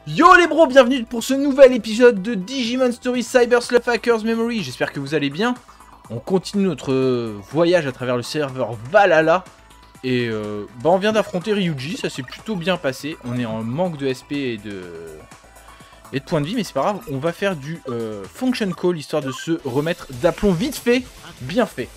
Yo les bros, bienvenue pour ce nouvel épisode de Digimon Story Cyber Sloth Hackers Memory. J'espère que vous allez bien. On continue notre voyage à travers le serveur Valhalla. Et on vient d'affronter Ryuji, ça s'est plutôt bien passé. On est en manque de SP et de points de vie, mais c'est pas grave. On va faire du Function Call, histoire de se remettre d'aplomb vite fait, bien fait.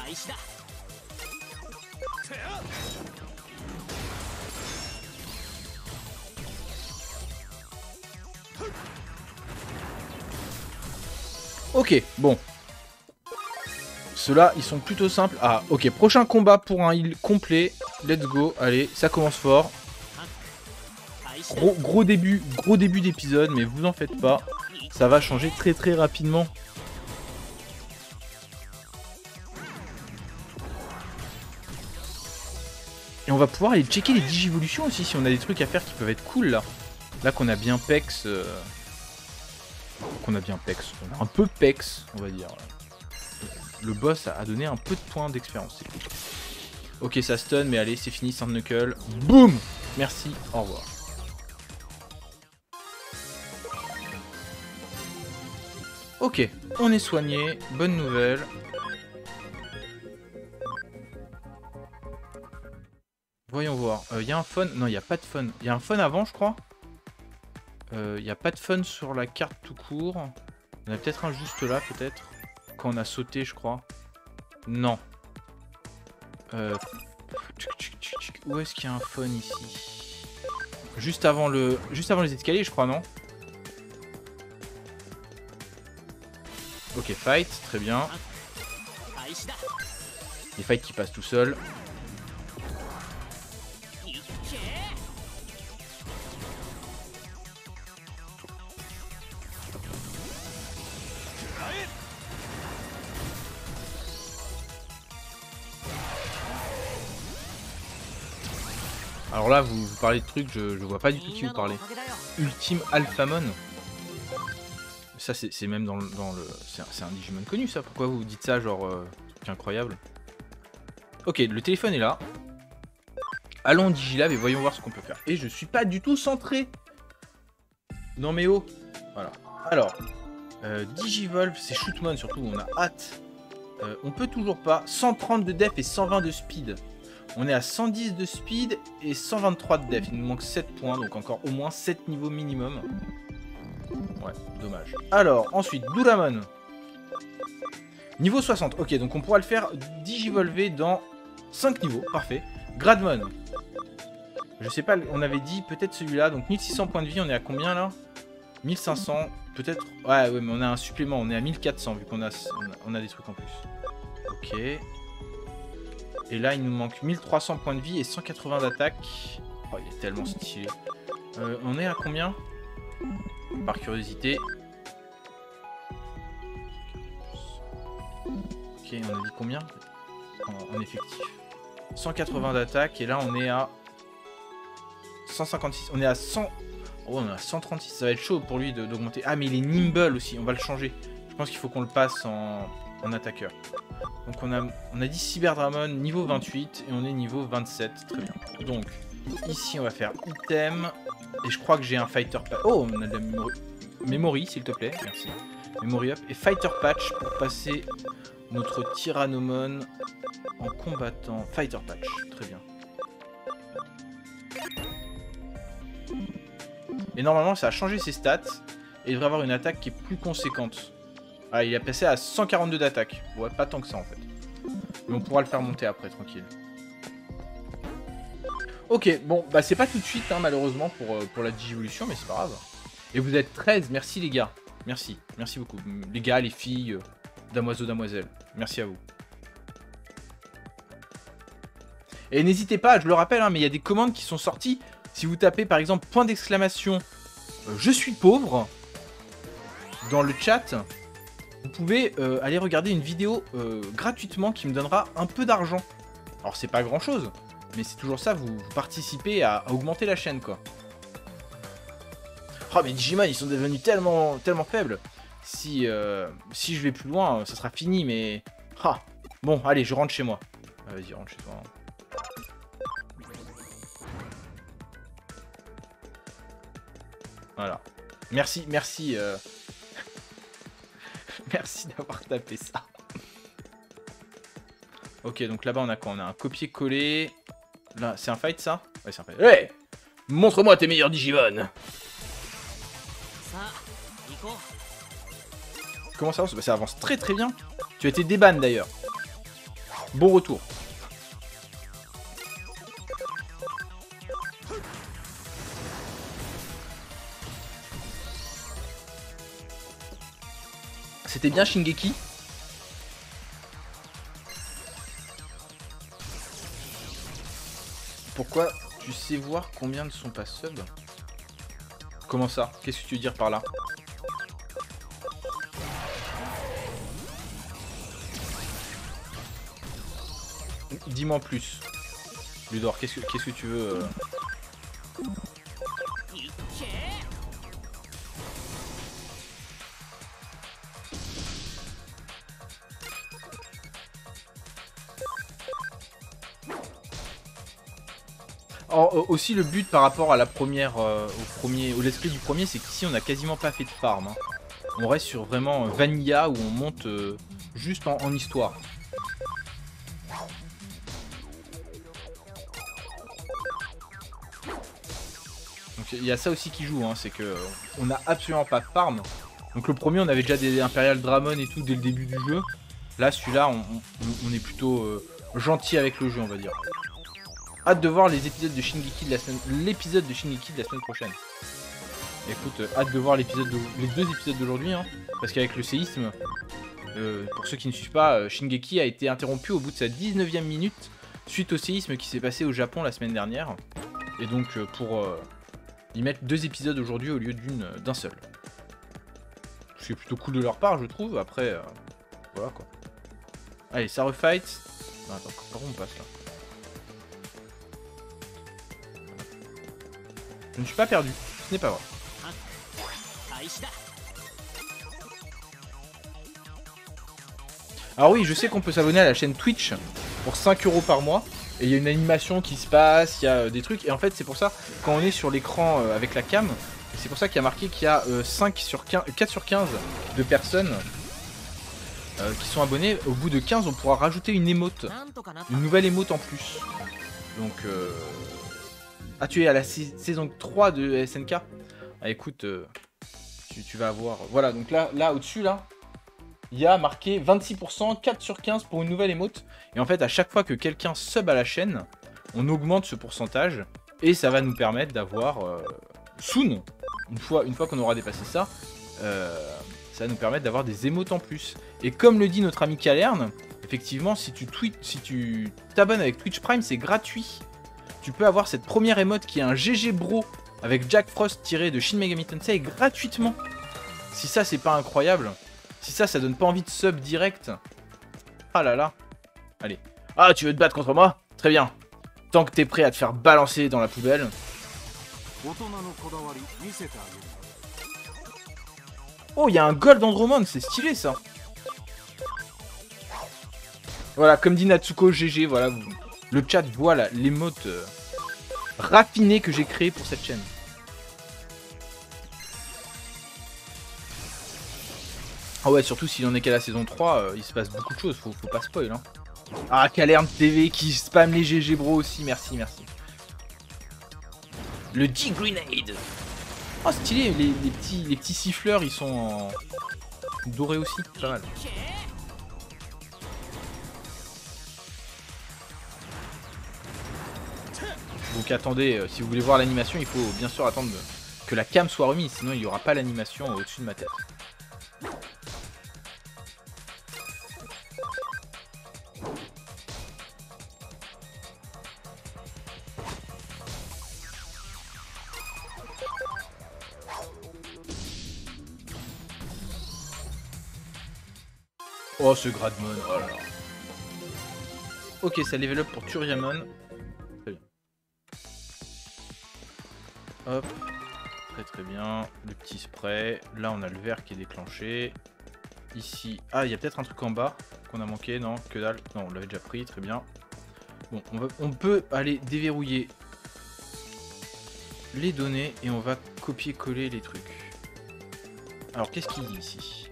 Ok, bon. Ceux-là, ils sont plutôt simples. Ah, ok, prochain combat pour un heal complet. Let's go, allez, ça commence fort. Gros début d'épisode, mais vous en faites pas. Ça va changer très rapidement. Et on va pouvoir aller checker les digivolutions aussi, si on a des trucs à faire qui peuvent être cool, là. Là qu'on a bien pex... on a un peu pex, on va dire. Le boss a donné un peu de points d'expérience, c'est cool. Ok, ça stun, mais allez, c'est fini, Sand Knuckle. Boum! Merci, au revoir. Ok, on est soigné, bonne nouvelle. Voyons voir, il y a un fun, non, il n'y a pas de fun. Il y a un fun avant, je crois. Il n'y a pas de fun sur la carte tout court. Il y en a peut-être un juste là, peut-être. Quand on a sauté, je crois. Non. Où est-ce qu'il y a un fun ici? Juste avant les escaliers, je crois, non? Ok, fight, très bien. Les fights qui passent tout seuls. Alors là, vous parlez de trucs, je vois pas du tout qui vous parlez. Ultime Alphamon. Ça, c'est même dans le... C'est un Digimon connu, ça. Pourquoi vous dites ça, genre... truc incroyable. Ok, le téléphone est là. Allons au Digilab et voyons voir ce qu'on peut faire. Et je suis pas du tout centré dans mes hauts. Voilà. Alors, Digivolve, c'est Shootmon surtout, on a hâte. On peut toujours pas. 130 de def et 120 de speed. On est à 110 de speed et 123 de def. Il nous manque 7 points, donc encore au moins 7 niveaux minimum. Ouais, dommage. Alors, ensuite, Douramon. Niveau 60. Ok, donc on pourra le faire digivolver dans 5 niveaux. Parfait. Gradmon. Je sais pas, on avait dit peut-être celui-là. Donc 1600 points de vie, on est à combien là? 1500, peut-être. Ouais, mais on a un supplément. On est à 1400 vu qu'on a des trucs en plus. Ok. Et là, il nous manque 1300 points de vie et 180 d'attaque. Oh, il est tellement stylé. On est à combien? Par curiosité. Ok, on a dit combien en effectif? 180 d'attaque. Et là, on est à 156. On est à 100. Oh, on est à 136. Ça va être chaud pour lui d'augmenter. Ah, mais il est nimble aussi. On va le changer. Je pense qu'il faut qu'on le passe en attaqueur. Donc on a dit Cyberdramon niveau 28 et on est niveau 27, très bien. Donc ici on va faire item et je crois que j'ai un fighter patch. Oh, on a de la memory s'il te plaît, merci. Memory up et fighter patch pour passer notre Tyrannomon en combattant. Fighter patch, très bien. Et normalement ça a changé ses stats et il devrait avoir une attaque qui est plus conséquente. Ah, il a passé à 142 d'attaque. Ouais, pas tant que ça en fait. Mais on pourra le faire monter après, tranquille. Ok, bon, bah c'est pas tout de suite, hein, malheureusement, pour la digivolution, mais c'est pas grave. Et vous êtes 13, merci les gars. Merci beaucoup. Les gars, les filles, damoiseaux, damoiselles. Merci à vous. Et n'hésitez pas, je le rappelle, hein, mais il y a des commandes qui sont sorties. Si vous tapez par exemple point d'exclamation je suis pauvre dans le chat, vous pouvez aller regarder une vidéo gratuitement qui me donnera un peu d'argent. Alors c'est pas grand chose, mais c'est toujours ça, vous participez à augmenter la chaîne quoi. Oh mais Digimon ils sont devenus tellement faibles. Si je vais plus loin, ça sera fini mais... Ah. Bon allez je rentre chez moi. Vas-y rentre chez toi. Voilà. Merci, merci. Merci d'avoir tapé ça. Ok, donc là-bas on a quoi? On a un copier-coller. Là, c'est un fight ça? Ouais, c'est un fight. Hey! Montre-moi tes meilleurs Digimon! Comment ça avance? Bah, ça avance très très bien. Tu as été déban d'ailleurs. Bon retour. C'était bien Shingeki? Pourquoi tu sais voir combien ne sont pas sub? Comment ça? Qu'est-ce que tu veux dire par là? Dis-moi en plus. Ludor, qu'est-ce que tu veux Alors, aussi le but par rapport à la première, au let's play du premier, c'est qu'ici on n'a quasiment pas fait de farm. Hein. On reste sur vraiment Vanilla où on monte juste en histoire. Donc il y a ça aussi qui joue, hein, c'est que on n'a absolument pas de farm. Donc le premier on avait déjà des Imperial Dramon et tout dès le début du jeu. Là celui-là on est plutôt gentil avec le jeu on va dire. Hâte de voir les épisodes de Shingeki de la semaine, l'épisode de Shingeki de la semaine prochaine. Écoute, hâte de voir les deux épisodes d'aujourd'hui, hein, parce qu'avec le séisme, pour ceux qui ne suivent pas, Shingeki a été interrompu au bout de sa 19e minute suite au séisme qui s'est passé au Japon la semaine dernière. Et donc pour y mettre 2 épisodes aujourd'hui au lieu d'un seul. Ce qui est plutôt cool de leur part, je trouve. Après, voilà quoi. Allez, ça refight. Ah, attends, par où on passe là? Je ne suis pas perdu, ce n'est pas vrai. Alors oui, je sais qu'on peut s'abonner à la chaîne Twitch pour 5 € par mois. Et il y a une animation qui se passe, il y a des trucs. Et en fait, c'est pour ça, quand on est sur l'écran avec la cam, c'est pour ça qu'il y a marqué qu'il y a 4 sur 15 de personnes qui sont abonnées. Au bout de 15, on pourra rajouter une émote. Une nouvelle émote en plus. Donc... Ah, tu es à la saison 3 de SNK? Ah, écoute, tu vas avoir... Voilà, donc là au-dessus, là, il y a marqué 26%, 4 sur 15 pour une nouvelle émote. Et en fait, à chaque fois que quelqu'un sub à la chaîne, on augmente ce pourcentage. Et ça va nous permettre d'avoir... soon, une fois qu'on aura dépassé ça, ça va nous permettre d'avoir des émotes en plus. Et comme le dit notre ami Kalern, effectivement, si tu t'abonnes avec Twitch Prime, c'est gratuit. Tu peux avoir cette première émote qui est un GG Bro avec Jack Frost tiré de Shin Megami Tensei gratuitement. Si ça c'est pas incroyable, si ça donne pas envie de sub direct. Ah là là. Allez. Ah, tu veux te battre contre moi? Très bien. Tant que t'es prêt à te faire balancer dans la poubelle. Oh, il y a un Gold Andromon, c'est stylé ça. Voilà, comme dit Natsuko GG, voilà. Le chat voit l'émote raffinée que j'ai créée pour cette chaîne. Ah ouais, surtout s'il en est qu'à la saison 3, il se passe beaucoup de choses, faut pas spoil. Hein. Ah, Kalern TV qui spam les GG bro aussi, merci, merci. Le D-Grenade. Oh, stylé, les petits siffleurs, ils sont en doré aussi, pas mal. Donc attendez, si vous voulez voir l'animation, il faut bien sûr attendre que la cam soit remise, sinon il n'y aura pas l'animation au-dessus de ma tête. Oh, ce Gradmon, oh là là. Ok, ça level up pour Turiamon. Très bien. Hop. Très très bien. Le petit spray. Là, on a le vert qui est déclenché. Ici. Ah, il y a peut-être un truc en bas qu'on a manqué. Non, que dalle. Non, on l'avait déjà pris. Très bien. Bon, on peut aller déverrouiller les données et on va copier-coller les trucs. Alors, qu'est-ce qu'il dit ici?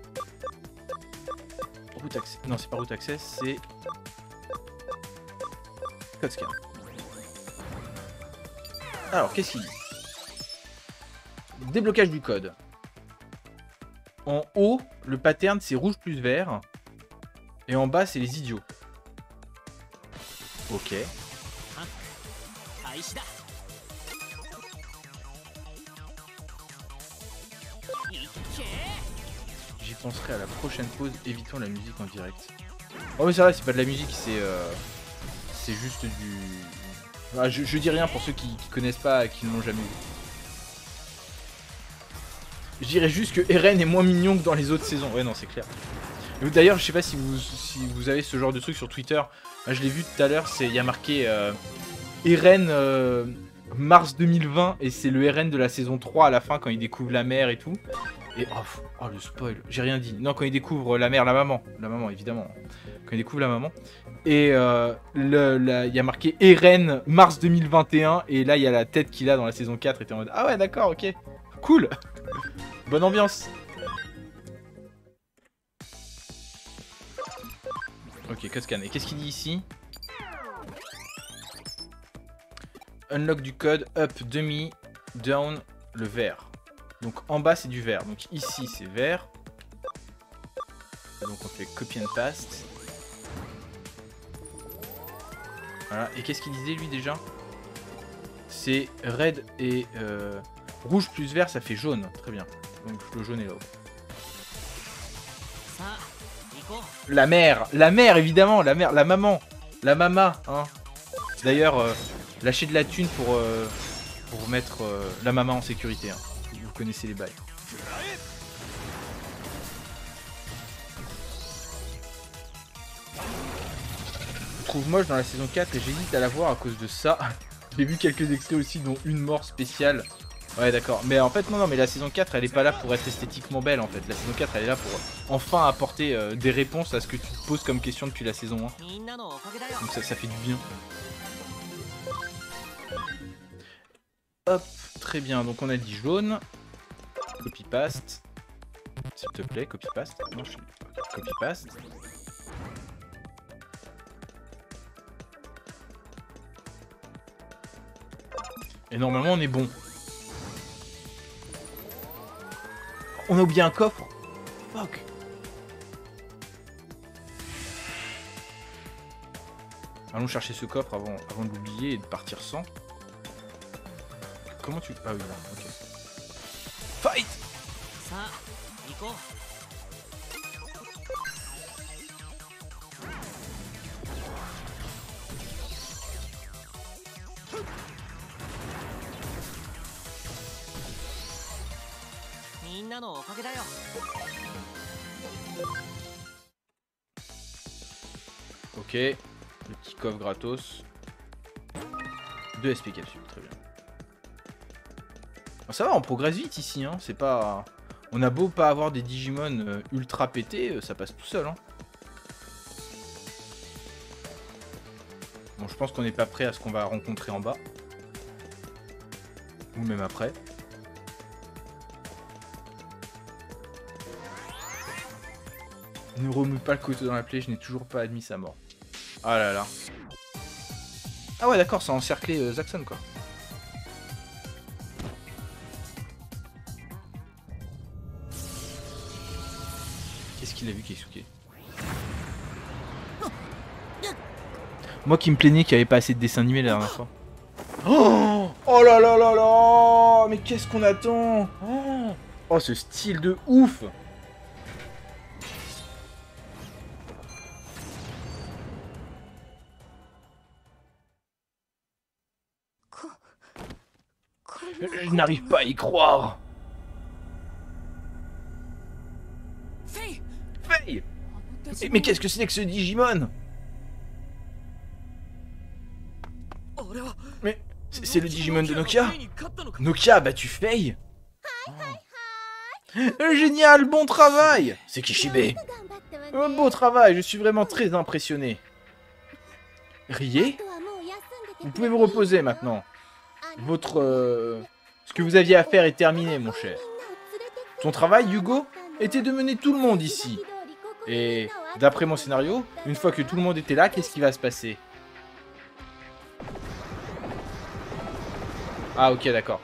Route access. Non, c'est pas route access, c'est code scan. Alors, qu'est-ce qu'il dit? Déblocage du code. En haut, le pattern c'est rouge plus vert. Et en bas, c'est les idiots. Ok. J'y penserai à la prochaine pause, évitons la musique en direct. Oh mais c'est vrai, c'est pas de la musique, c'est juste du... Ah, je dis rien pour ceux qui connaissent pas et qui ne l'ont jamais vu. Je dirais juste que Eren est moins mignon que dans les autres saisons. Ouais non, c'est clair. D'ailleurs, je sais pas si vous avez ce genre de truc sur Twitter. Là, je l'ai vu tout à l'heure, il y a marqué Eren mars 2020 et c'est le Eren de la saison 3 à la fin quand il découvre la mer et tout. Et oh le spoil, j'ai rien dit. Non, quand il découvre la mère, la maman évidemment. Quand il découvre la maman. Et il y a marqué Eren mars 2021 et là il y a la tête qu'il a dans la saison 4 et t'es en mode ah ouais d'accord, ok, cool. Bonne ambiance. Ok, code scan. Et qu'est-ce qu'il dit ici? Unlock du code, up, demi, down, le vert. Donc en bas c'est du vert. Donc ici c'est vert. Donc on fait copy and paste. Voilà. Et qu'est-ce qu'il disait lui déjà? C'est red et rouge plus vert, ça fait jaune. Très bien. Donc le jaune est là-haut. La mère évidemment, la mère, la maman, la mama, hein. D'ailleurs, lâchez de la thune pour mettre la maman en sécurité, hein. Vous connaissez les bails. Je trouve moche dans la saison 4 et j'hésite à la voir à cause de ça. J'ai vu quelques extraits aussi dont une mort spéciale. Ouais d'accord, mais en fait non mais la saison 4 elle est pas là pour être esthétiquement belle en fait. La saison 4 elle est là pour enfin apporter des réponses à ce que tu te poses comme question depuis la saison 1. Donc ça fait du bien. Hop, très bien, donc on a dit jaune. Copy paste. S'il te plaît, copy paste. Non, je suis... Copy paste. Et normalement on est bon. On a oublié un coffre. Fuck. Allons chercher ce coffre avant de l'oublier et de partir sans. Comment tu... Ah oui, là, ok. Fight! Ok, le petit coffre gratos. 2 SP capsules, très bien. Ça va, on progresse vite ici, hein. C'est pas... On a beau pas avoir des Digimon ultra pétés, ça passe tout seul, hein. Bon, je pense qu'on n'est pas prêt à ce qu'on va rencontrer en bas. Ou même après. Ne remue pas le couteau dans la plaie, je n'ai toujours pas admis sa mort. Ah là là. Ah ouais d'accord, ça a encerclé Zaxxon quoi. Qu'est-ce qu'il a vu Keisuke? Moi qui me plaignais qu'il n'y avait pas assez de dessins animés la dernière fois. Oh là là là là. Mais qu'est-ce qu'on attend? Oh ce style de ouf. Je n'arrive pas à y croire. Faye. Mais qu'est-ce que c'est que ce Digimon? Mais c'est le Digimon de Nokia? Nokia a battu Faye? Génial, bon travail. C'est Kishibe. Beau travail, je suis vraiment très impressionné. Riez? Vous pouvez vous reposer maintenant. Votre Ce que vous aviez à faire est terminé, mon cher. Ton travail, Hugo, était de mener tout le monde ici. Et d'après mon scénario, une fois que tout le monde était là, qu'est-ce qui va se passer? Ah ok, d'accord.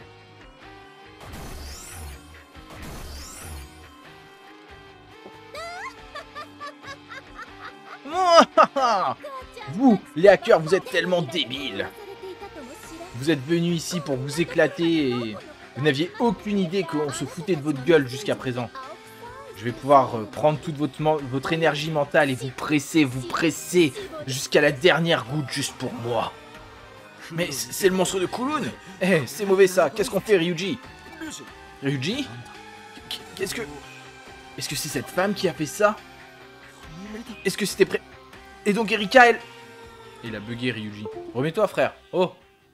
Vous, les hackers, vous êtes tellement débiles. Vous êtes venus ici pour vous éclater et vous n'aviez aucune idée qu'on se foutait de votre gueule jusqu'à présent. Je vais pouvoir prendre toute votre énergie mentale et vous presser jusqu'à la dernière goutte juste pour moi. Mais c'est le monstre de Kowloon. Eh, c'est mauvais ça. Qu'est-ce qu'on fait, Ryuji? Ryuji? Qu'est-ce que... Est-ce que c'est cette femme qui a fait ça? Est-ce que c'était prêt? Et donc Erika, elle... Il a bugué, Ryuji. Remets-toi, frère. Oh.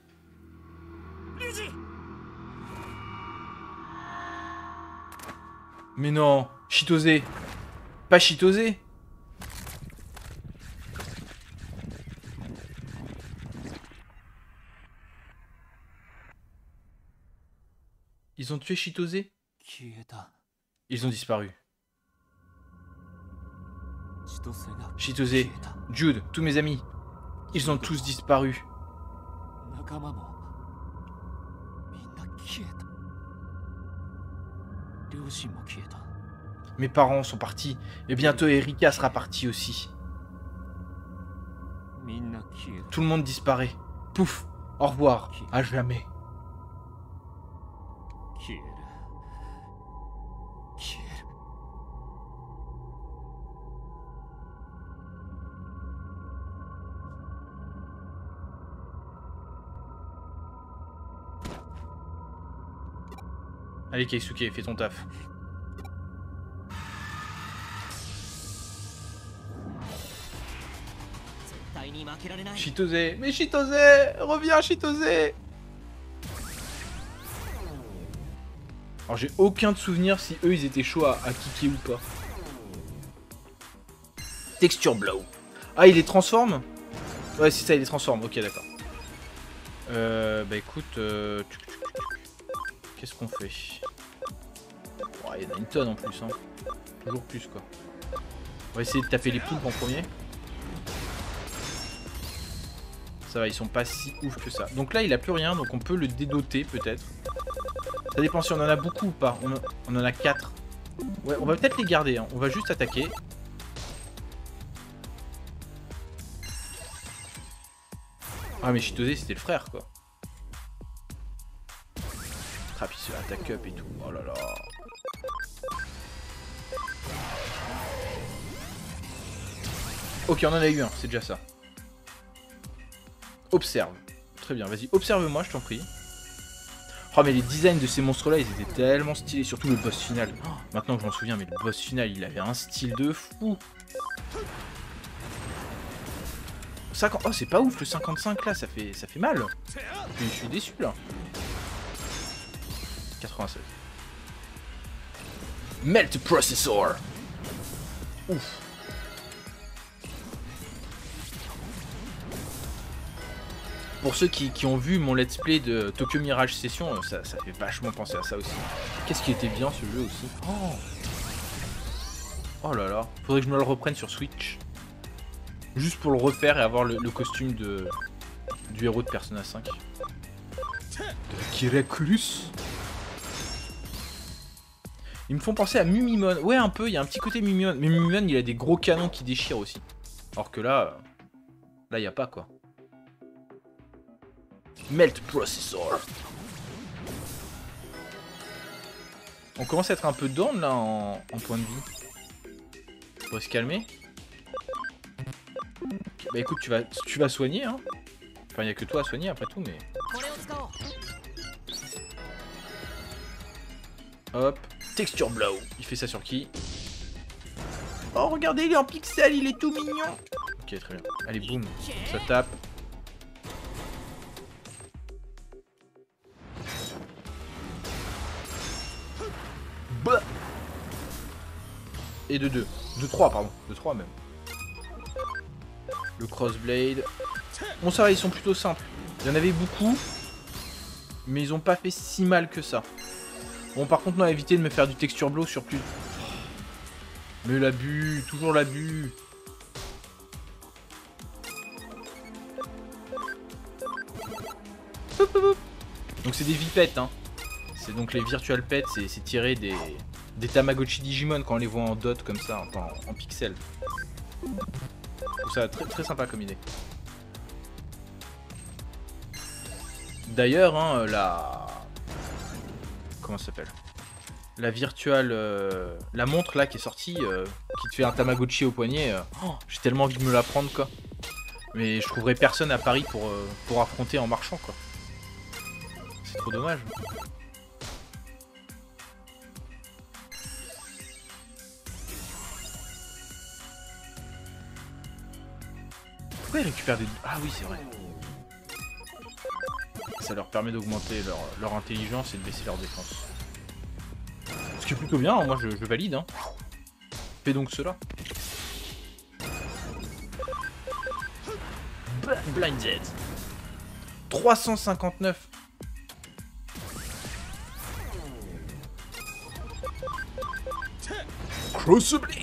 Mais non. Chitose. Pas Chitose. Ils ont tué Chitose? Ils ont disparu. Chitose, Jude, tous mes amis, ils ont tous disparu. Mes parents sont partis, et bientôt Erika sera partie aussi. Tout le monde disparaît. Pouf, au revoir, à jamais. Allez Keisuke, fais ton taf. Chitose, mais Chitose, reviens Chitose. Alors j'ai aucun de souvenir si eux ils étaient chauds à kicker ou pas. Texture blow. Ah il les transforme? Ouais c'est ça, il les transforme, ok d'accord. Bah écoute, qu'est-ce qu'on fait? Oh, il y en a une tonne en plus, hein. Toujours plus quoi. On va essayer de taper les poulpes en premier. Ça va, ils sont pas si ouf que ça. Donc là il a plus rien, donc on peut le dédoter peut-être. Ça dépend si on en a beaucoup ou pas. On en a 4. Ouais, on va peut-être les garder, hein. On va juste attaquer. Ah mais Chitose c'était le frère quoi. Ah puis c'est attaque up et tout. Oh là là. Ok on en a eu un, c'est déjà ça. Observe. Très bien, vas-y, observe-moi je t'en prie. Oh mais les designs de ces monstres là ils étaient tellement stylés, surtout le boss final. Oh, maintenant que je m'en souviens, mais le boss final il avait un style de fou. Oh c'est pas ouf le 55 là, ça fait mal. Je suis déçu là. 96. Melt Processor. Ouf. Pour ceux qui ont vu mon let's play de Tokyo Mirage Session, ça fait vachement penser à ça aussi. Qu'est-ce qui était bien ce jeu aussi. Oh là là. Faudrait que je me le reprenne sur Switch. Juste pour le refaire et avoir le costume du héros de Persona 5. De Kirakurus. Ils me font penser à Mumimon. Ouais, un peu, il y a un petit côté Mumimon. Mais Mumimon, il a des gros canons qui déchirent aussi. Alors que là, il n'y a pas quoi. Melt Processor. On commence à être un peu down là en point de vie. On va se calmer. Okay, bah écoute, tu vas soigner hein. Enfin, il n'y a que toi à soigner après tout, mais... Hop. Texture blow. Il fait ça sur qui? Oh, regardez, il est en pixel, il est tout mignon. Ok, très bien. Allez, boum. Ça tape. Bah. Et de 2. De 3, pardon. De 3 même. Le crossblade. Bon, ça va, ils sont plutôt simples. Il y en avait beaucoup. Mais ils ont pas fait si mal que ça. Bon, par contre, on a évité de me faire du texture blow sur plus... Mais l'abus, toujours l'abus. Donc c'est des vipettes, hein. C'est donc les virtual pets, c'est tiré des Tamagotchi Digimon quand on les voit en dot comme ça, enfin en pixels. Je trouve ça très, très sympa comme idée. D'ailleurs, hein, comment ça s'appelle? La virtual... la montre là qui est sortie, qui te fait un Tamagotchi au poignet, j'ai tellement envie de me la prendre quoi. Mais je trouverai personne à Paris pour affronter en marchant quoi. C'est trop dommage. Pourquoi ils récupèrent des... Ah oui, c'est vrai. Ça leur permet d'augmenter leur intelligence et de baisser leur défense. Ce qui est plutôt bien, hein, moi je valide. Hein. Fais donc cela. Blinded. 359. Crossblade.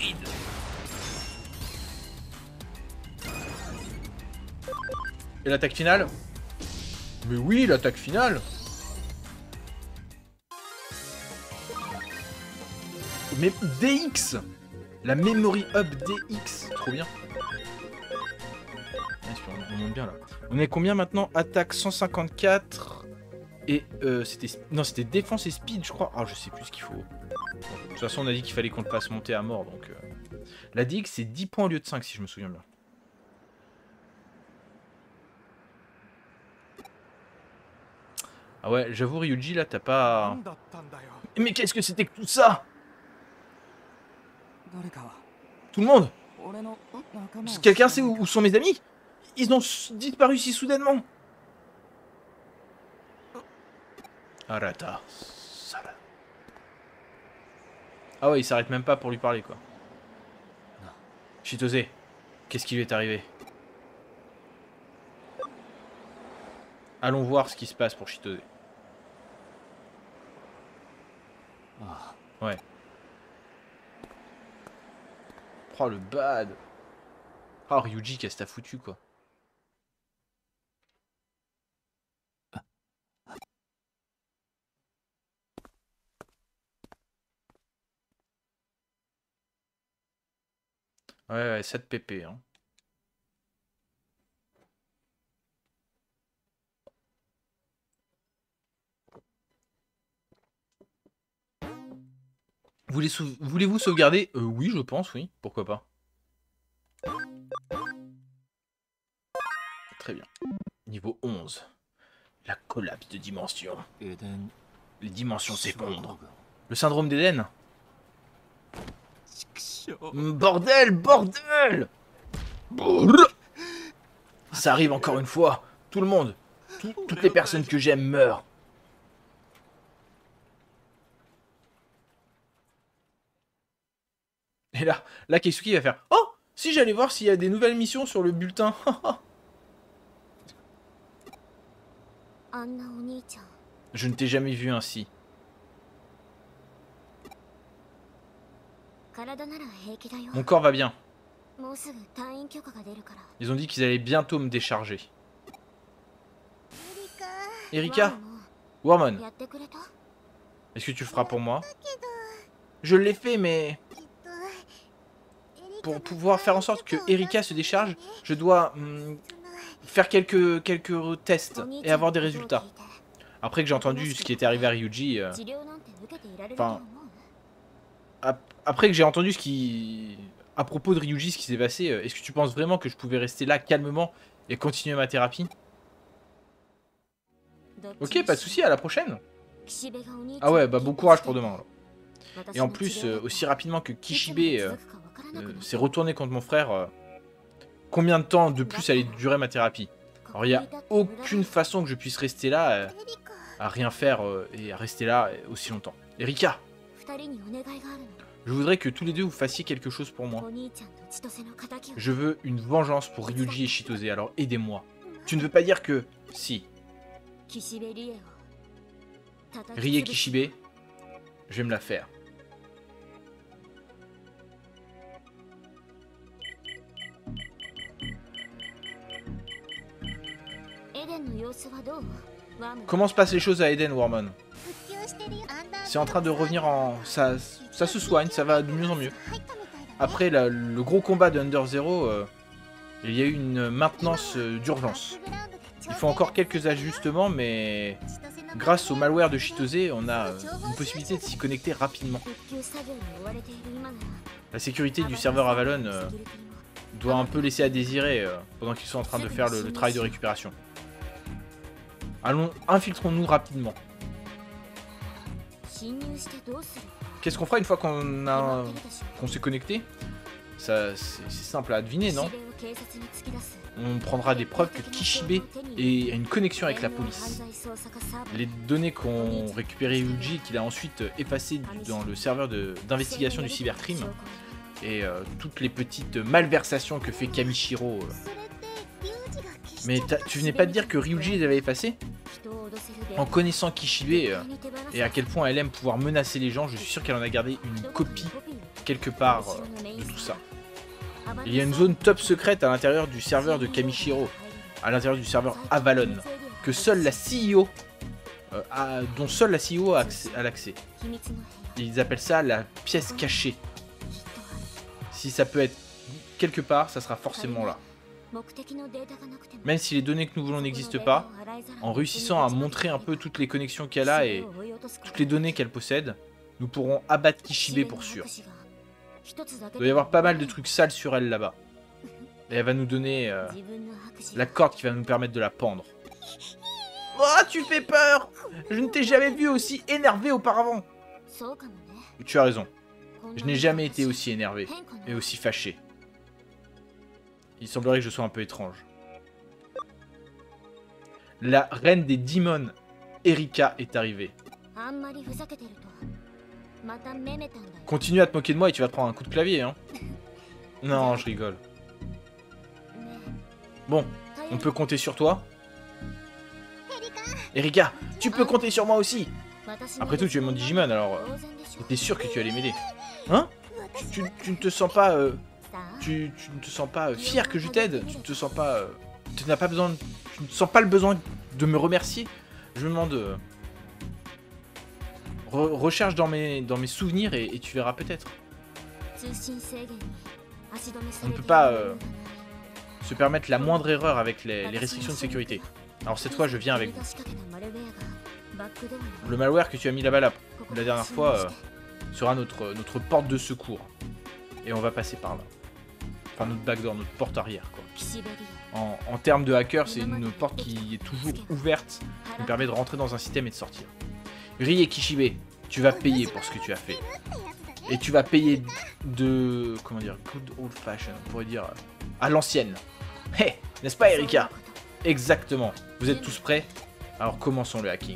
Et l'attaque finale? Mais oui, l'attaque finale. Mais DX, la Memory Up DX, trop bien. On monte bien là. On est combien maintenant? Attaque 154 et c'était défense et speed, je crois. Ah, je sais plus ce qu'il faut. Bon, de toute façon, on a dit qu'il fallait qu'on le fasse monter à mort, donc la DX c'est 10 points au lieu de 5 si je me souviens bien. Ah ouais, j'avoue Ryuji là, t'as pas... Mais qu'est-ce que c'était que tout ça? Tout le monde? Quelqu'un sait où sont mes amis? Ils ont disparu si soudainement. Arata. Ah ouais, il s'arrête même pas pour lui parler quoi. Chitose, qu'est-ce qui lui est arrivé? Allons voir ce qui se passe pour Chitose. Ouais. Oh le bad. Oh Ryuji, qu'est-ce que t'as foutu quoi. Ouais, 7 pp. Hein. Voulez-vous sauvegarder? Oui, je pense, oui. Pourquoi pas. Très bien. Niveau 11. La collapse de dimension. Les dimensions s'effondrent. Le syndrome d'Eden. Bordel, bordel! Ça arrive encore une fois. Tout le monde. Toutes les personnes que j'aime meurent. Et là Keisuke va faire: oh! Si j'allais voir s'il y a des nouvelles missions sur le bulletin. Je ne t'ai jamais vu ainsi. Mon corps va bien. Ils ont dit qu'ils allaient bientôt me décharger. Erika, Wormon, est-ce que tu le feras pour moi? Je l'ai fait, mais... Pour pouvoir faire en sorte que Erika se décharge, je dois faire quelques tests et avoir des résultats. Après que j'ai entendu ce qui était arrivé à Ryuji... Enfin... Après que j'ai entendu ce qui... À propos de Ryuji, ce qui s'est passé, est-ce que tu penses vraiment que je pouvais rester là calmement et continuer ma thérapie? Ok, pas de souci, à la prochaine. Ah ouais, bah bon courage pour demain. Alors. Et en plus, aussi rapidement que Kishibe s'est retourné contre mon frère, combien de temps de plus allait durer ma thérapie? Alors il n'y a aucune façon que je puisse rester là, à rien faire et à rester là aussi longtemps. Erika, je voudrais que tous les deux vous fassiez quelque chose pour moi. Je veux une vengeance pour Ryuji et Chitose, alors aidez-moi. Tu ne veux pas dire que... Si. Rie Kishibe, je vais me la faire. Comment se passent les choses à Eden, Wormon? C'est en train de revenir en... Ça se soigne, ça va de mieux en mieux. Après le gros combat de Under Zero, il y a eu une maintenance d'urgence. Il faut encore quelques ajustements, mais grâce au malware de Chitose, on a une possibilité de s'y connecter rapidement. La sécurité du serveur Avalon doit un peu laisser à désirer pendant qu'ils sont en train de faire le travail de récupération. Allons, infiltrons-nous rapidement. Qu'est-ce qu'on fera une fois qu'on s'est connecté? C'est simple à deviner, non? On prendra des preuves que Kishibe a une connexion avec la police. Les données qu'ont récupéré Yuji, qu'il a ensuite effacées dans le serveur d'investigation du cybercrime, et toutes les petites malversations que fait Kamishiro. Mais tu venais pas de dire que Ryuji les avait effacées? En connaissant Kishibe et à quel point elle aime pouvoir menacer les gens, je suis sûr qu'elle en a gardé une copie quelque part de tout ça. Il y a une zone top secrète à l'intérieur du serveur de Kamishiro, à l'intérieur du serveur Avalon, que seule la CEO, dont seule la CEO a l'accès. Ils appellent ça la pièce cachée. Si ça peut être quelque part, ça sera forcément là. Même si les données que nous voulons n'existent pas, en réussissant à montrer un peu toutes les connexions qu'elle a et toutes les données qu'elle possède, nous pourrons abattre Kishibe pour sûr. Il doit y avoir pas mal de trucs sales sur elle là-bas. Et elle va nous donner la corde qui va nous permettre de la pendre. Oh, tu fais peur! Je ne t'ai jamais vu aussi énervé auparavant. Tu as raison. Je n'ai jamais été aussi énervé et aussi fâché. Il semblerait que je sois un peu étrange. La reine des démons, Erika, est arrivée. Continue à te moquer de moi et tu vas te prendre un coup de clavier, hein. Non, je rigole. Bon, on peut compter sur toi. Erika, tu peux compter sur moi aussi. Après tout, tu es mon Digimon, alors j'étais sûr que tu allais m'aider. Hein? Tu ne te sens pas... Tu ne te sens pas fier que je t'aide? Tu ne te sens pas... tu n'as pas besoin... Tu ne sens pas le besoin de me remercier? Je me demande... recherche dans mes souvenirs et tu verras peut-être. On ne peut pas se permettre la moindre erreur avec les restrictions de sécurité. Alors cette fois, je viens avec vous. Le malware que tu as mis là-bas la dernière fois sera notre porte de secours. Et on va passer par là. Enfin, notre backdoor, notre porte arrière, quoi. En termes de hacker, c'est une porte qui est toujours ouverte, qui nous permet de rentrer dans un système et de sortir. Rie Kishibe, tu vas payer pour ce que tu as fait. Et tu vas payer de... comment dire? Good old fashion, on pourrait dire... à l'ancienne. Hé, n'est-ce pas, Erika? Exactement. Vous êtes tous prêts? Alors commençons le hacking.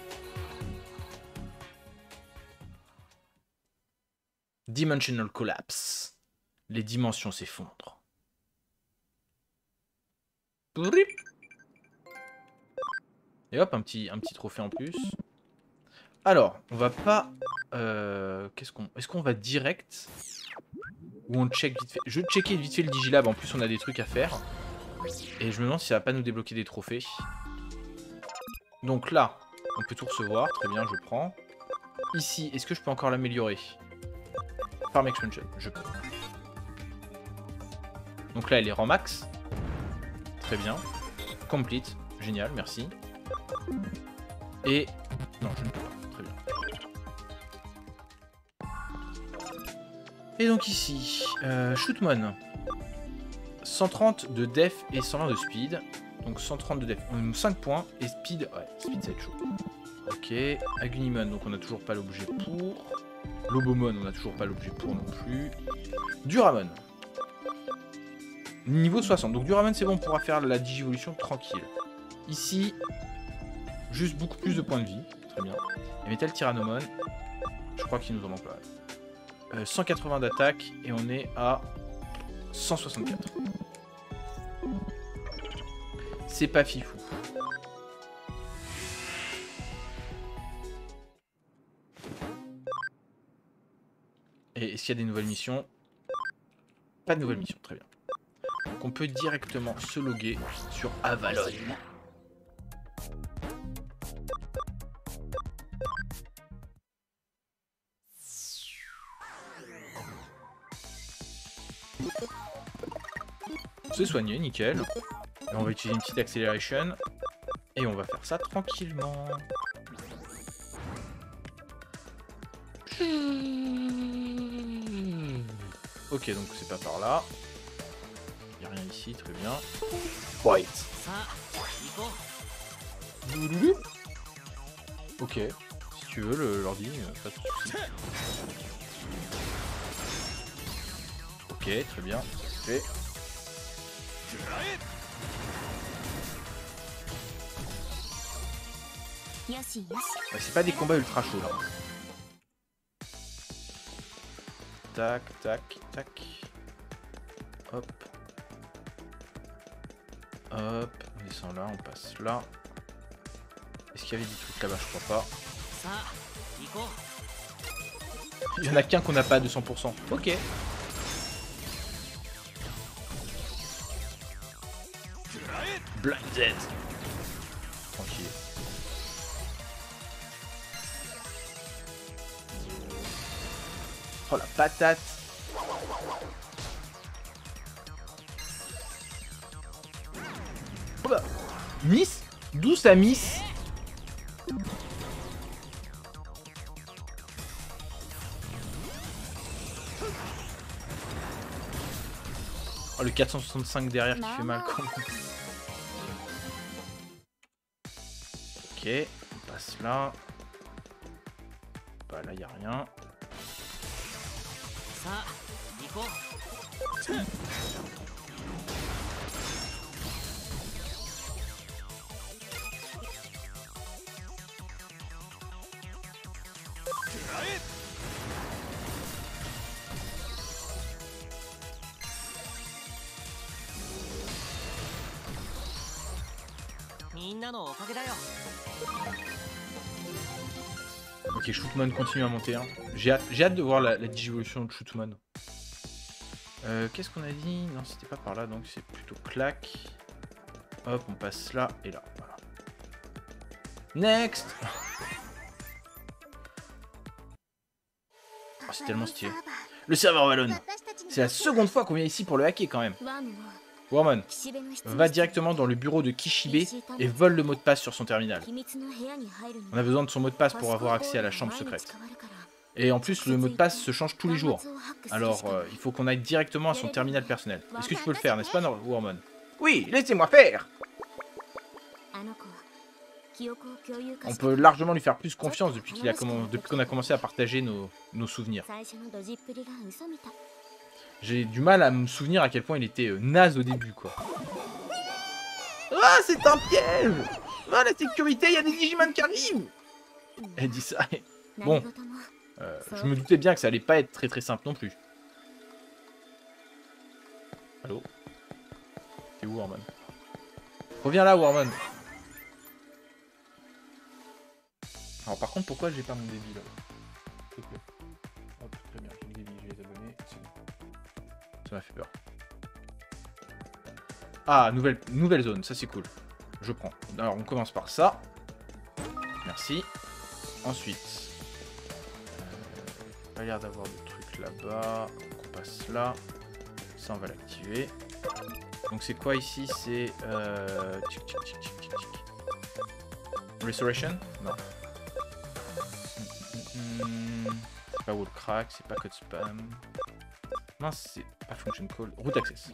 Dimensional Collapse. Les dimensions s'effondrent. Et hop, un petit trophée en plus. Alors, on va pas... Est-ce qu'on va direct? Ou on check vite fait? Je vais checker vite fait le Digilab, en plus on a des trucs à faire. Et je me demande si ça va pas nous débloquer des trophées. Donc là, on peut tout recevoir, très bien, je prends. Ici, est-ce que je peux encore l'améliorer? Farm Expansion, je peux. Donc là, elle est rang max. Très bien. Complete, génial, merci. Et... non, je ne peux pas, très bien. Et donc ici, Shootmon. 130 de def et 120 de speed. Donc 130 de def, on a 5 points. Et speed, ouais, speed ça va être chaud. Ok, Agunimon, donc on n'a toujours pas l'objet pour. Lobomon, on n'a toujours pas l'objet pour non plus. Duramon. Niveau 60, donc Duramon c'est bon, on pourra faire la digivolution tranquille. Ici, juste beaucoup plus de points de vie, très bien. Et Metal Tyrannomon, je crois qu'il nous en manque pas. 180 d'attaque et on est à 164. C'est pas fifou. Et est-ce qu'il y a des nouvelles missions? Pas de nouvelles missions, très bien. Donc on peut directement se loguer sur Avalon. Se soigner, nickel. Et on va utiliser une petite accélération. Et on va faire ça tranquillement. Ok, donc c'est pas par là. Il n'y a rien ici, très bien. Fight. Ok, si tu veux l'ordi, pas de soucis. Ok, très bien. Fait. Ouais, c'est pas des combats ultra chauds là. Tac, tac, tac. Hop. Hop. On descend là, on passe là. Est-ce qu'il y avait des trucs là-bas? Je crois pas. Il y en a qu'un qu'on n'a pas à 200%. Ok. Blinded. Tranquille. Oh la patate. Oh bah. Miss? D'où ça miss? Oh le 465 derrière qui fait mal quand même. Ok, on passe là. Bah là y a rien. Ok, Shootmon continue à monter. Hein. J'ai hâte de voir la digivolution de Shootmon. Qu'est-ce qu'on a dit? Non, c'était pas par là, donc c'est plutôt clac. Hop, on passe là et là. Voilà. Next. Oh, c'est tellement stylé. Le serveur Avalon. C'est la seconde fois qu'on vient ici pour le hacker quand même. Wormon va directement dans le bureau de Kishibe et vole le mot de passe sur son terminal. On a besoin de son mot de passe pour avoir accès à la chambre secrète. Et en plus, le mot de passe se change tous les jours. Alors, il faut qu'on aille directement à son terminal personnel. Est-ce que tu peux le faire, n'est-ce pas, Wormon? Oui, laissez-moi faire. On peut largement lui faire plus confiance depuis qu'on a commencé à partager nos souvenirs. J'ai du mal à me souvenir à quel point il était naze au début, quoi. Ah, c'est un piège! Ah, la sécurité, il y a des Digimon qui arrivent! Elle dit ça. Bon, je me doutais bien que ça allait pas être très très simple non plus. Allô? T'es où, Wormon? Reviens là, Wormon. Alors par contre, pourquoi j'ai pas mon débit là? Hop, très bien, j'ai le débit, j'ai les abonnés, c'est bon. Ça m'a fait peur. Ah, nouvelle zone, ça c'est cool. Je prends. Alors on commence par ça. Merci. Ensuite, pas l'air d'avoir de trucs là-bas. On passe là. Ça on va l'activer. Donc c'est quoi ici? C'est Restoration? Non. C'est pas wall crack, c'est pas code spam. Mince, c'est pas function call. Route access.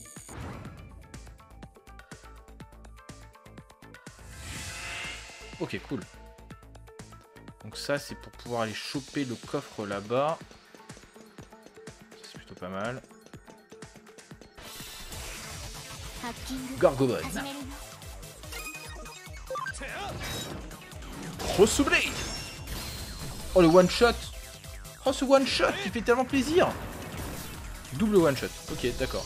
Ok, cool. Donc ça, c'est pour pouvoir aller choper le coffre là-bas. C'est plutôt pas mal. Gorgobon. Cross Blade. Oh, le one shot. Oh, ce one shot qui fait tellement plaisir. Double one shot. Ok, d'accord.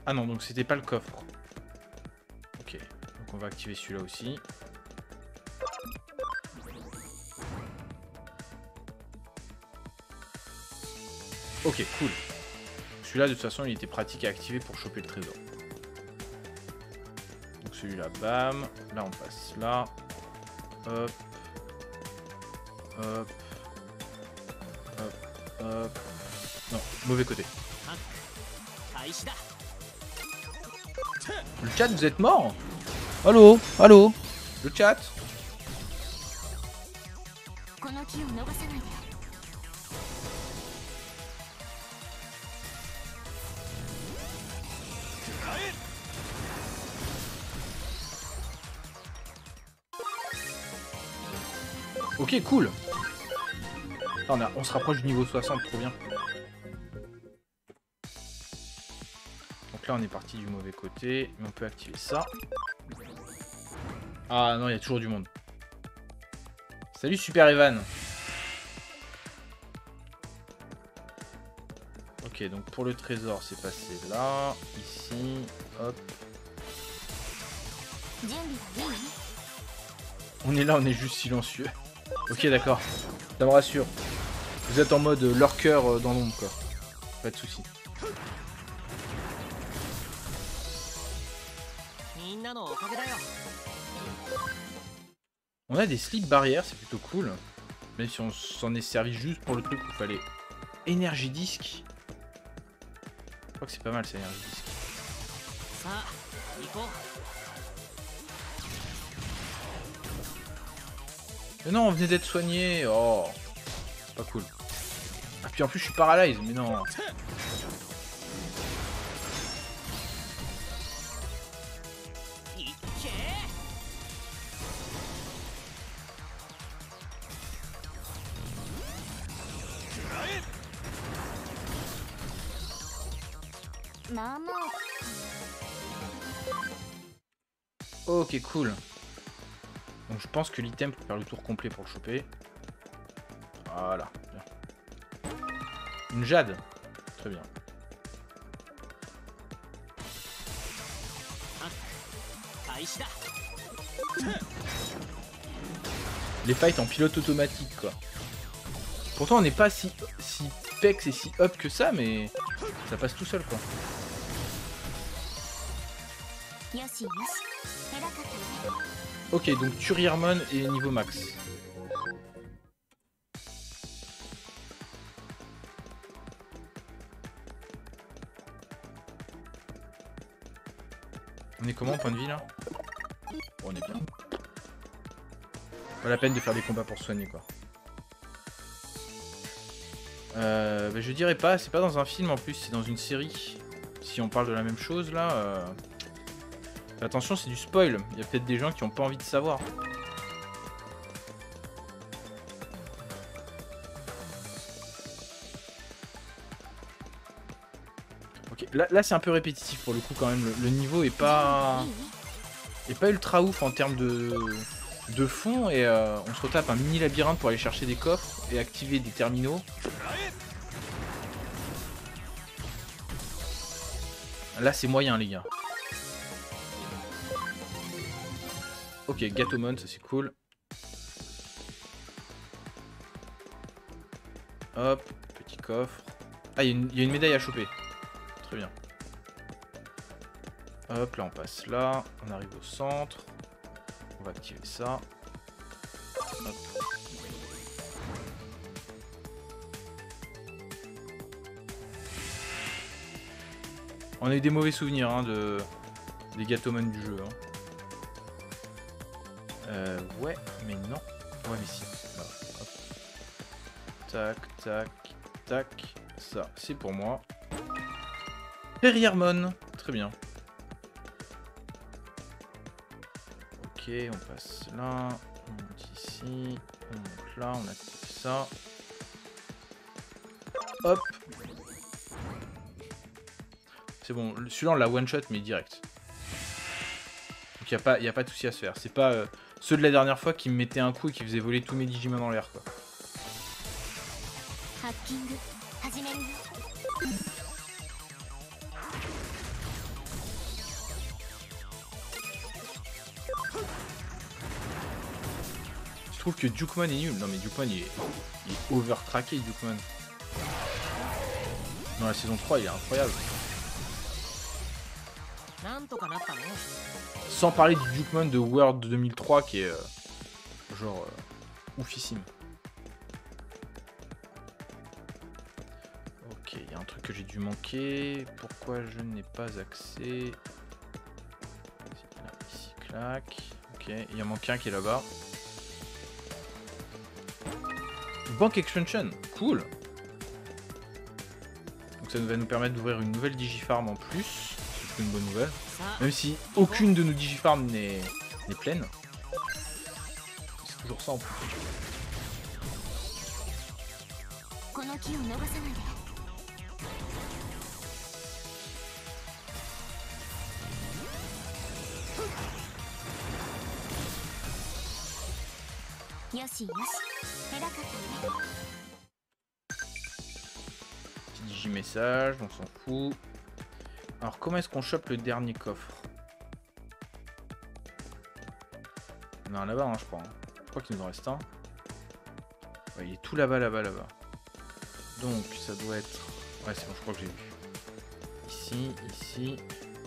Ah non, donc c'était pas le coffre. Ok, donc on va activer celui-là aussi. Ok, cool. Celui-là, de toute façon, il était pratique à activer pour choper le trésor. Donc celui-là, bam. Là, on passe là. Hop. Hop. Hop. Hop. Non, mauvais côté. Le chat, vous êtes mort? Allô? Allô? Le chat? Ok, cool. On se rapproche du niveau 60, trop bien. Donc là, on est parti du mauvais côté, mais on peut activer ça. Ah non, il y a toujours du monde. Salut Super Evan. Ok, donc pour le trésor, c'est passé là, ici, hop. On est là, on est juste silencieux. Ok, d'accord. Ça me rassure. Vous êtes en mode lurker dans l'ombre, quoi. Pas de soucis. On a des slips barrières, c'est plutôt cool. Même si on s'en est servi juste pour le truc où il fallait énergie disque. Je crois que c'est pas mal, ça, énergie disque. Mais non, on venait d'être soigné. Oh, c'est pas cool. Ah, puis en plus, je suis paralyse, mais non. Ok, cool. Donc je pense que l'item peut faire le tour complet pour le choper. Voilà. Bien. Une jade. Très bien. Les fights en pilote automatique, quoi. Pourtant on n'est pas si pex et si up que ça, mais ça passe tout seul, quoi. Ok, donc Turirmon est niveau max. On est comment en point de vie là? Bon, on est bien. Pas la peine de faire des combats pour se soigner, quoi. Bah, je dirais pas, c'est pas dans un film en plus, c'est dans une série. Si on parle de la même chose là. Attention, c'est du spoil. Il y a peut-être des gens qui ont pas envie de savoir. Ok, là c'est un peu répétitif pour le coup quand même. Le niveau est pas ultra ouf en termes de fond et on se retape un mini labyrinthe pour aller chercher des coffres et activer des terminaux. Là c'est moyen les gars. Ok, Gatomon, ça c'est cool. Hop, petit coffre. Ah, il y a une médaille à choper. Très bien. Hop, là on passe là. On arrive au centre. On va activer ça. Hop. On a eu des mauvais souvenirs hein, des Gatomon du jeu. Hein. Ouais, mais non. Ouais, mais si. Là, hop. Tac, tac, tac. Ça, c'est pour moi. Turirmon. Très bien. Ok, on passe là. On monte ici. On monte là. On active ça. Hop. C'est bon. Celui-là, on l'a one-shot, mais direct. Donc, il n'y a pas de souci à se faire. C'est pas ceux de la dernière fois qui me mettaient un coup et qui faisaient voler tous mes Digimon dans l'air, quoi. trouve que Dukemon est nul. Non mais Dukemon il est overcracké Dukemon. Dans la saison 3 il est incroyable. Sans parler du Dukemon de World 2003 qui est genre oufissime. Ok, il y a un truc que j'ai dû manquer. Pourquoi je n'ai pas accès? Là, ici, clac. Ok, il y a manqué un qui est là-bas. Bank Expansion, cool. Donc ça va nous permettre d'ouvrir une nouvelle Digifarm en plus. C'est une bonne nouvelle. Même si aucune de nos Digifarms n'est pleine. C'est toujours ça en plus. Petit digi-message, on s'en fout. Alors comment est-ce qu'on chope le dernier coffre? Non, là-bas, hein, je crois. Je crois qu'il nous en reste un. Ouais, il est tout là-bas, là-bas, là-bas. Donc ça doit être... Ouais, c'est bon, je crois que j'ai vu. Ici, ici.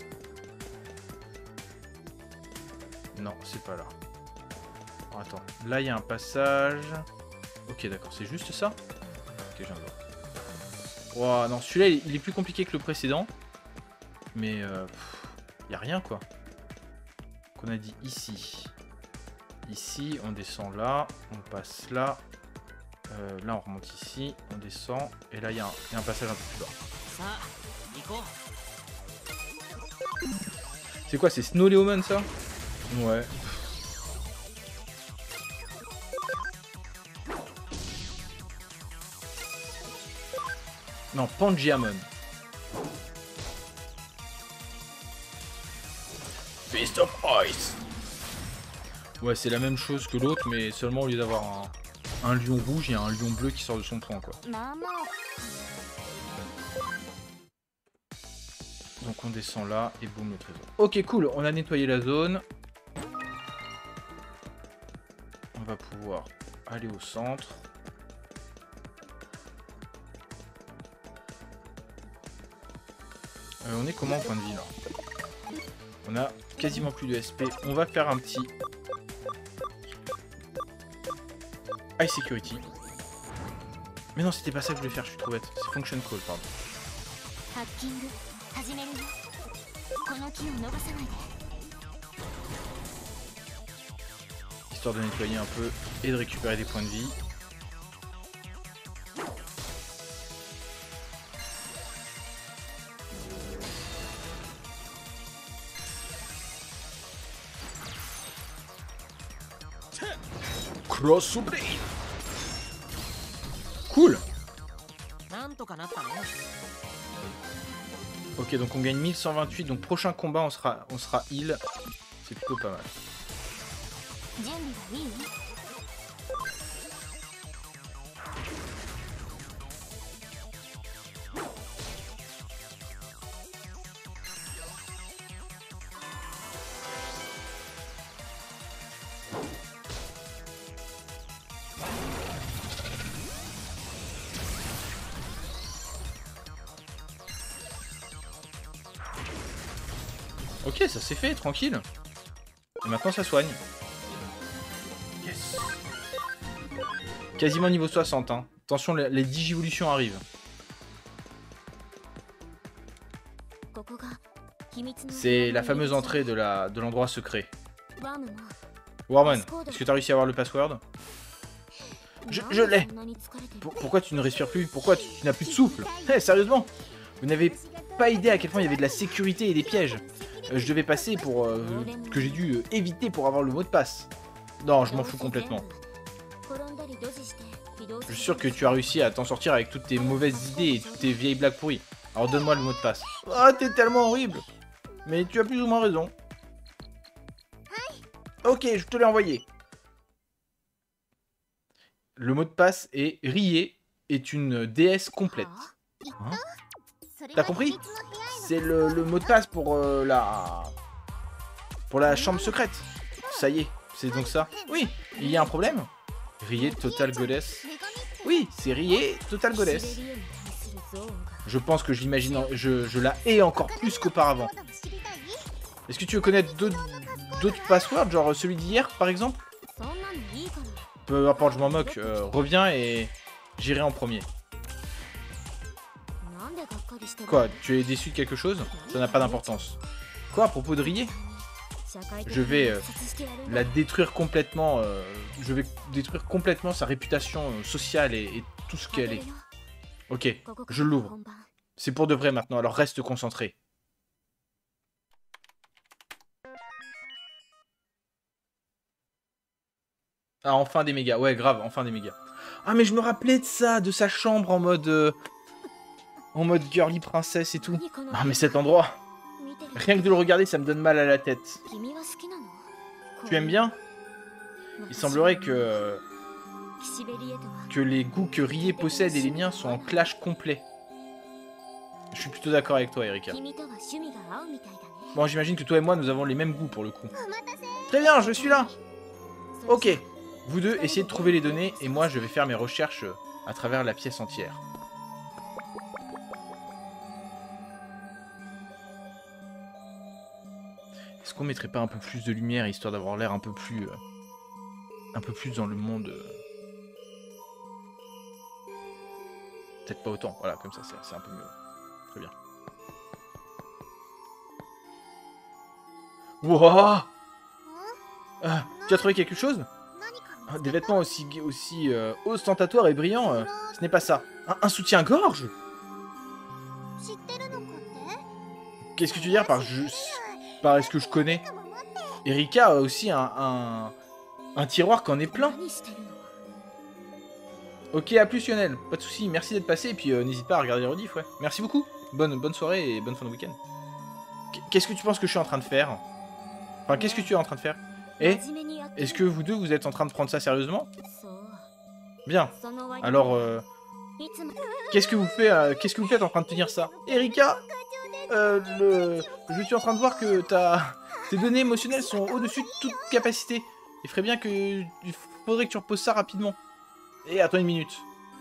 Non, c'est pas là. Alors, attends, là il y a un passage. Ok, d'accord, c'est juste ça? Ok, je viens de voir. Wow, non, celui-là il est plus compliqué que le précédent. Mais il y a rien quoi. Qu'on a dit ici. Ici, on descend là, on passe là. Là, on remonte ici, on descend. Et là, il y a un passage un peu plus bas. C'est quoi, c'est Snow Leomon ça? Ouais. Non, Pangiamon. Fist of Ice. Ouais, c'est la même chose que l'autre, mais seulement au lieu d'avoir un lion rouge, il y a un lion bleu qui sort de son poing, quoi. Donc on descend là, et boum, le trésor. Ok, cool, on a nettoyé la zone. On va pouvoir aller au centre. On est comment en point de vie, là? On a quasiment plus de SP. On va faire un petit... High Security. Mais non, c'était pas ça que je voulais faire, je suis trop bête. C'est Function Call, pardon. Histoire de nettoyer un peu et de récupérer des points de vie. Cross Blade. Cool. Ok, donc on gagne 1128, donc prochain combat on sera heal. C'est plutôt pas mal. Ok, ça s'est fait, tranquille. Et maintenant ça soigne. Yes. Quasiment niveau 60. Hein. Attention, les digivolutions arrivent. C'est la fameuse entrée de l'endroit secret. Warman, est-ce que tu as réussi à avoir le password? Je l'ai. Pourquoi tu ne respires plus? Pourquoi tu n'as plus de souffle? Hey, sérieusement? Vous n'avez pas idée à quel point il y avait de la sécurité et des pièges. Je devais passer pour... que j'ai dû éviter pour avoir le mot de passe. Non, je m'en fous complètement. Je suis sûr que tu as réussi à t'en sortir avec toutes tes mauvaises idées et toutes tes vieilles blagues pourries. Alors donne-moi le mot de passe. Ah, t'es tellement horrible. Mais tu as plus ou moins raison. Ok, je te l'ai envoyé. Le mot de passe est Rie est une déesse complète. Hein? T'as compris? C'est le mot de passe pour la chambre secrète. Ça y est, c'est donc ça. Oui, il y a un problème? Rie Total Goddess. Oui, c'est Rie Total Goddess. Je pense que je l'imagine, je la hais encore plus qu'auparavant. Est-ce que tu veux connaître d'autres passwords, genre celui d'hier par exemple? Peu importe, je m'en moque. Reviens et j'irai en premier. Quoi? Tu es déçu de quelque chose? Ça n'a pas d'importance. Quoi, à propos de Rie? Je vais la détruire complètement. Je vais détruire complètement sa réputation sociale et tout ce qu'elle est. Ok, je l'ouvre. C'est pour de vrai maintenant, alors reste concentré. Ah, enfin des mégas. Ouais, grave, enfin des mégas. Ah, mais je me rappelais de ça, de sa chambre en mode girly princesse et tout. Ah, mais cet endroit. Rien que de le regarder, ça me donne mal à la tête. Tu aimes bien? Il semblerait que les goûts que Rie possède et les miens sont en clash complet. Je suis plutôt d'accord avec toi, Erika. Bon, j'imagine que toi et moi, nous avons les mêmes goûts pour le coup. Très bien, je suis là. Ok. Vous deux, essayez de trouver les données et moi, je vais faire mes recherches à travers la pièce entière. Est-ce qu'on mettrait pas un peu plus de lumière, histoire d'avoir l'air un peu plus dans le monde Peut-être pas autant, voilà, comme ça, c'est un peu mieux. Très bien. Wouah! Tu as trouvé quelque chose? Des vêtements aussi ostentatoires et brillants, ce n'est pas ça. Un soutien-gorge? Qu'est-ce que tu veux dire par est-ce que je connais? Erika a aussi un tiroir qui en est plein. Ok, à plus Lionel, pas de soucis, merci d'être passé, et puis n'hésite pas à regarder les rediff, ouais. Merci beaucoup, bonne soirée et bonne fin de week-end. Qu'est-ce que tu penses que je suis en train de faire? Enfin, qu'est-ce que tu es en train de faire? Et est-ce que vous deux, vous êtes en train de prendre ça sérieusement? Bien, alors, qu'est-ce que vous faites en train de tenir ça? Erika, je suis en train de voir que tes données émotionnelles sont au-dessus de toute capacité. Il faudrait que tu reposes ça rapidement. Et attends une minute.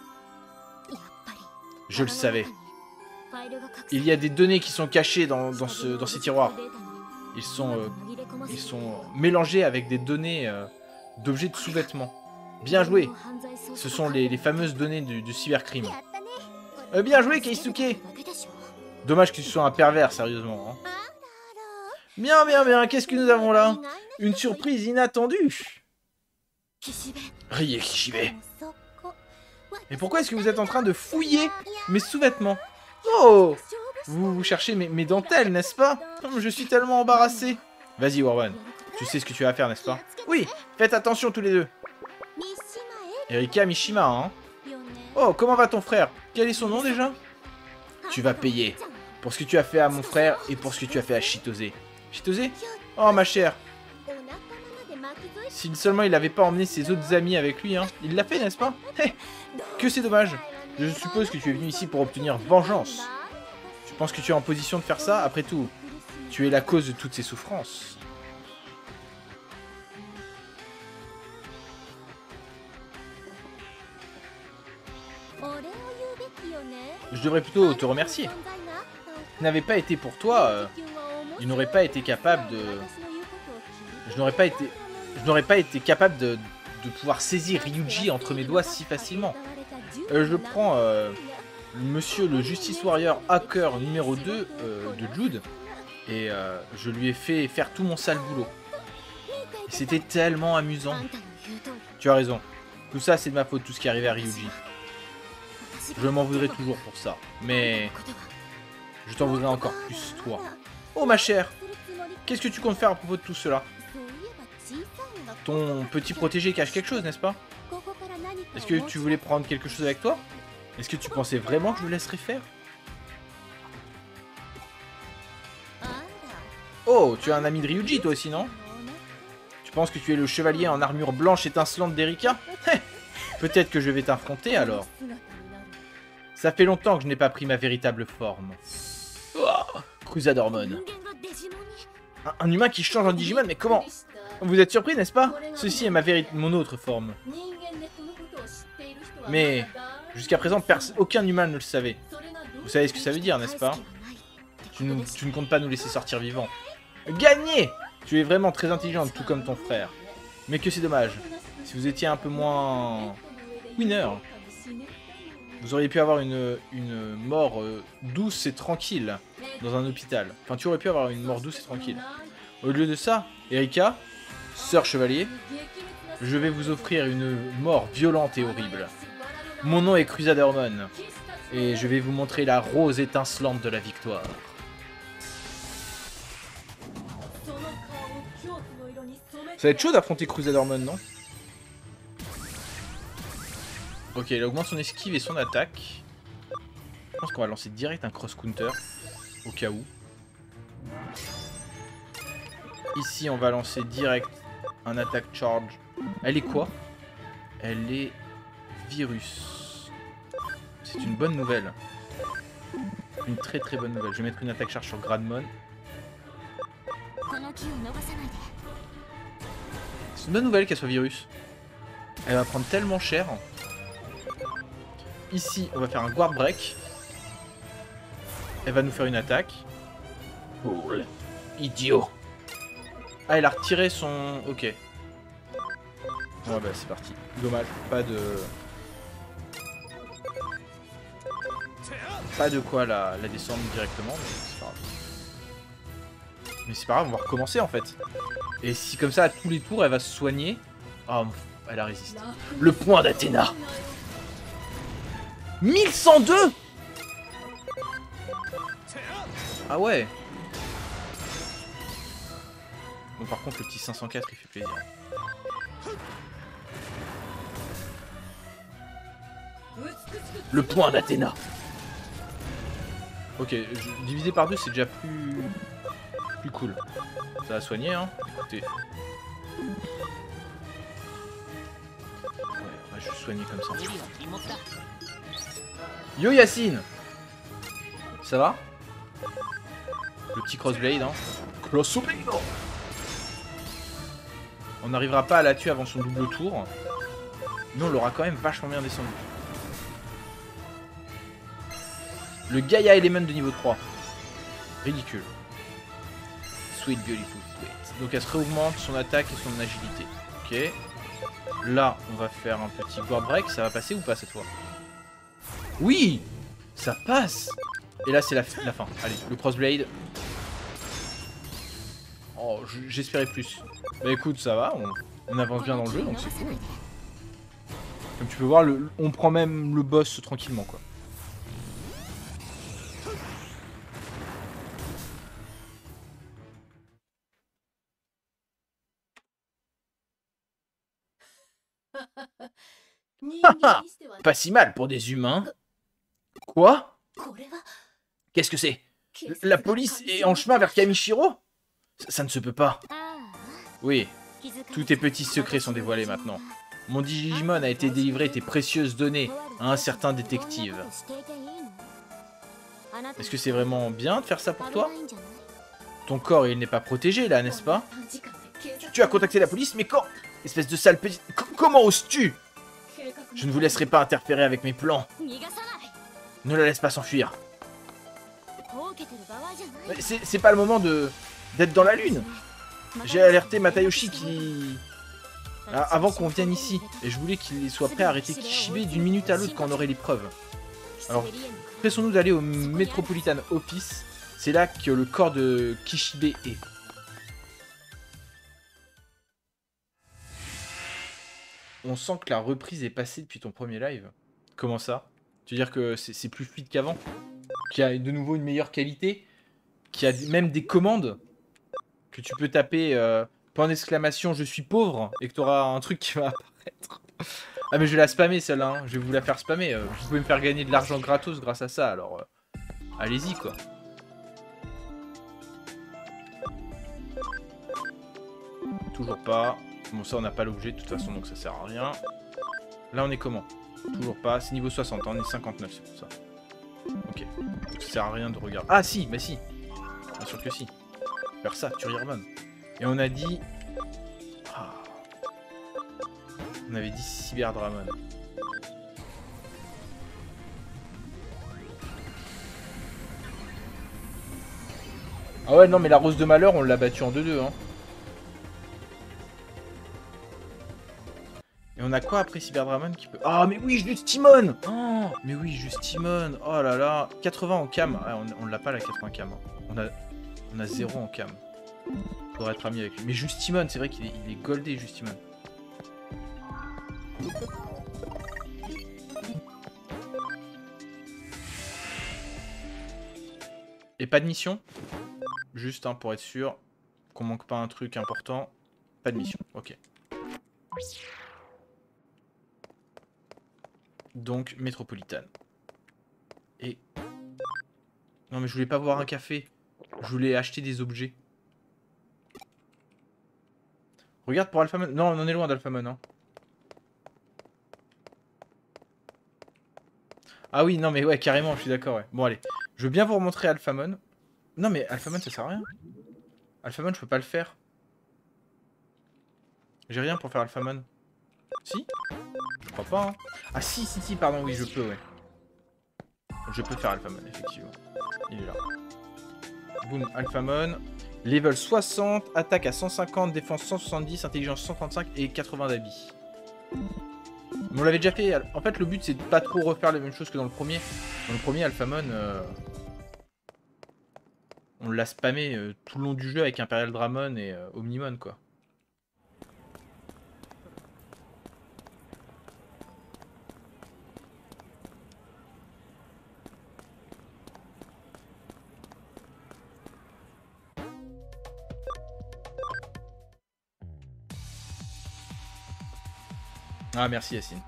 Je le savais. Il y a des données qui sont cachées dans ces tiroirs. Ils sont mélangés avec des données d'objets de sous-vêtements. Bien joué. Ce sont les fameuses données du cybercrime. Bien joué, Keisuke. Dommage que tu sois un pervers, sérieusement. Hein. Bien, bien, bien. Qu'est-ce que nous avons là? Une surprise inattendue. Rie Kishibe. Mais pourquoi est-ce que vous êtes en train de fouiller mes sous-vêtements? Oh! Vous cherchez mes dentelles, n'est-ce pas? Je suis tellement embarrassé. Vas-y, Warwan. Tu sais ce que tu vas faire, n'est-ce pas? Oui, faites attention tous les deux. Erika Mishima, hein? Oh, comment va ton frère? Quel est son nom déjà? Tu vas payer pour ce que tu as fait à mon frère et pour ce que tu as fait à Chitose. Chitose? Oh, ma chère. Si seulement il n'avait pas emmené ses autres amis avec lui, hein. Il l'a fait, n'est-ce pas? Que c'est dommage. Je suppose que tu es venu ici pour obtenir vengeance. Tu penses que tu es en position de faire ça? Après tout, tu es la cause de toutes ces souffrances. Je devrais plutôt te remercier. Ce n'avait pas été pour toi, je n'aurais pas été capable de... Je n'aurais pas été capable de pouvoir saisir Ryuji entre mes doigts si facilement. Je prends monsieur le Justice Warrior hacker numéro 2 de Jude et je lui ai fait faire tout mon sale boulot. C'était tellement amusant. Tu as raison. Tout ça, c'est de ma faute, tout ce qui est arrivé à Ryuji. Je m'en voudrais toujours pour ça. Mais je t'en voudrais encore plus, toi. Oh, ma chère. Qu'est-ce que tu comptes faire à propos de tout cela? Ton petit protégé cache quelque chose, n'est-ce pas? Est-ce que tu voulais prendre quelque chose avec toi? Est-ce que tu pensais vraiment que je le laisserais faire? Oh, tu as un ami de Ryuji, toi aussi, non? Tu penses que tu es le chevalier en armure blanche étincelante d'Erika? Peut-être que je vais t'affronter, alors. Ça fait longtemps que je n'ai pas pris ma véritable forme. Oh, Crusader Mon. Un humain qui change en Digimon, mais comment? Vous êtes surpris, n'est-ce pas? Ceci est mon autre forme. Mais jusqu'à présent, aucun humain ne le savait. Vous savez ce que ça veut dire, n'est-ce pas? Tu ne comptes pas nous laisser sortir vivants. Gagner! Tu es vraiment très intelligente, tout comme ton frère. Mais que c'est dommage. Si vous étiez un peu moins... winner, vous auriez pu avoir une mort douce et tranquille dans un hôpital. Enfin, tu aurais pu avoir une mort douce et tranquille. Au lieu de ça, Erika, sœur chevalier, je vais vous offrir une mort violente et horrible. Mon nom est Crusader Mon, et je vais vous montrer la rose étincelante de la victoire. Ça va être chaud d'affronter Crusader Mon, non? Ok, il augmente son esquive et son attaque. Je pense qu'on va lancer direct un cross-counter, au cas où. Ici, on va lancer direct un attack charge. Elle est quoi? Elle est virus. C'est une bonne nouvelle. Une très très bonne nouvelle. Je vais mettre une attaque charge sur Gradmon. C'est une bonne nouvelle qu'elle soit virus. Elle va prendre tellement cher. Ici, on va faire un guard break. Elle va nous faire une attaque. Oh, idiot. Ah, elle a retiré son... Ok. Ouais, bah c'est parti. Dommage, pas de quoi la descendre directement, mais c'est pas grave. Mais c'est pas grave, on va recommencer en fait. Et si comme ça, à tous les tours, elle va se soigner... Oh, elle a résisté. Le point d'Athéna. 1102. Ah ouais. Bon, par contre, le petit 504, il fait plaisir. Le point d'Athéna. Ok, divisé par 2, c'est déjà plus cool. Ça va soigner, hein. Écoutez. Ouais, je vais soigner comme ça. Yo Yacine. Ça va? Le petit crossblade, hein. Crossblade. On n'arrivera pas à la tuer avant son double tour. Mais on l'aura quand même vachement bien descendu. Le Gaia Element de niveau 3. Ridicule. Sweet Beautiful Sweet. Donc elle se réaugmente son attaque et son agilité. Ok. Là, on va faire un petit guard break. Ça va passer ou pas cette fois? Oui! Ça passe! Et là, c'est la fin. Allez, le crossblade. Oh, j'espérais plus. Bah écoute, ça va. On avance bien dans le jeu, donc c'est cool. Comme tu peux voir, on prend même le boss tranquillement, quoi. Pas si mal pour des humains. Quoi? Qu'est-ce que c'est? La police est en chemin vers Kamishiro? Ça ne se peut pas. Oui, tous tes petits secrets sont dévoilés maintenant. Mon Digimon a été délivré tes précieuses données à un certain détective. Est-ce que c'est vraiment bien de faire ça pour toi? Ton corps, il n'est pas protégé là, n'est-ce pas? Tu as contacté la police, mais quand? Espèce de sale petit... Comment oses-tu? Je ne vous laisserai pas interférer avec mes plans. Ne la laisse pas s'enfuir. C'est pas le moment d'être dans la lune. J'ai alerté Matayoshi avant qu'on vienne ici. Et je voulais qu'il soit prêt à arrêter Kishibe d'une minute à l'autre quand on aurait les preuves. Alors, pressons-nous d'aller au Metropolitan Office. C'est là que le corps de Kishibe est. On sent que la reprise est passée depuis ton premier live. Comment ça? Tu veux dire que c'est plus fluide qu'avant? Qu'il y a de nouveau une meilleure qualité? Qu'il y a même des commandes que tu peux taper point d'exclamation je suis pauvre et que tu auras un truc qui va apparaître. Ah mais je vais la spammer celle-là, hein. Je vais vous la faire spammer. Vous pouvez me faire gagner de l'argent gratos grâce à ça, alors allez-y quoi. Toujours pas. Bon ça on n'a pas l'objet de toute façon donc ça sert à rien. Là on est comment? Toujours pas, c'est niveau 60, on est 59 c'est pour ça. Ok, donc ça sert à rien de regarder. Ah si, bah si. Bien sûr que si. Faire ça, tu Rirmon. Et on a dit On avait dit Cyberdramon. Ah ouais, non, mais la Rose de Malheur, on l'a battue en 2-2, hein. Et on a quoi après Cyberdramon qui peut... Ah, mais oui, Justimon. Oh, mais oui, Justimon. Oh là là. 80 en cam. Ah, on l'a pas, la 80 cam. On a 0 en cam. Faudrait être ami avec lui. Mais Justimon, c'est vrai qu'il est goldé, Justimon. Et pas de mission? Juste hein, pour être sûr qu'on manque pas un truc important. Pas de mission, ok. Donc, métropolitane. Et... Non mais je voulais pas boire un café. Je voulais acheter des objets. Regarde pour Alphamon. Non, on en est loin d'Alphamon. Hein. Ah oui, non mais ouais, carrément, je suis d'accord. Ouais. Bon allez, je veux bien vous remontrer Alphamon. Non mais Alphamon ça sert à rien. Alphamon je peux pas le faire. J'ai rien pour faire Alphamon. Si? Je crois pas. Hein. Ah si, pardon, oui je peux, ouais. Je peux faire Alphamon, effectivement. Il est là. Boum, Alphamon. Level 60, attaque à 150, défense 170, intelligence 135 et 80 d'habits. On l'avait déjà fait. En fait, le but c'est de pas trop refaire les mêmes choses que dans le premier. Dans le premier, Alphamon, on l'a spammé tout le long du jeu avec Imperial Dramon et Omnimon, quoi. Ah, merci Yacine.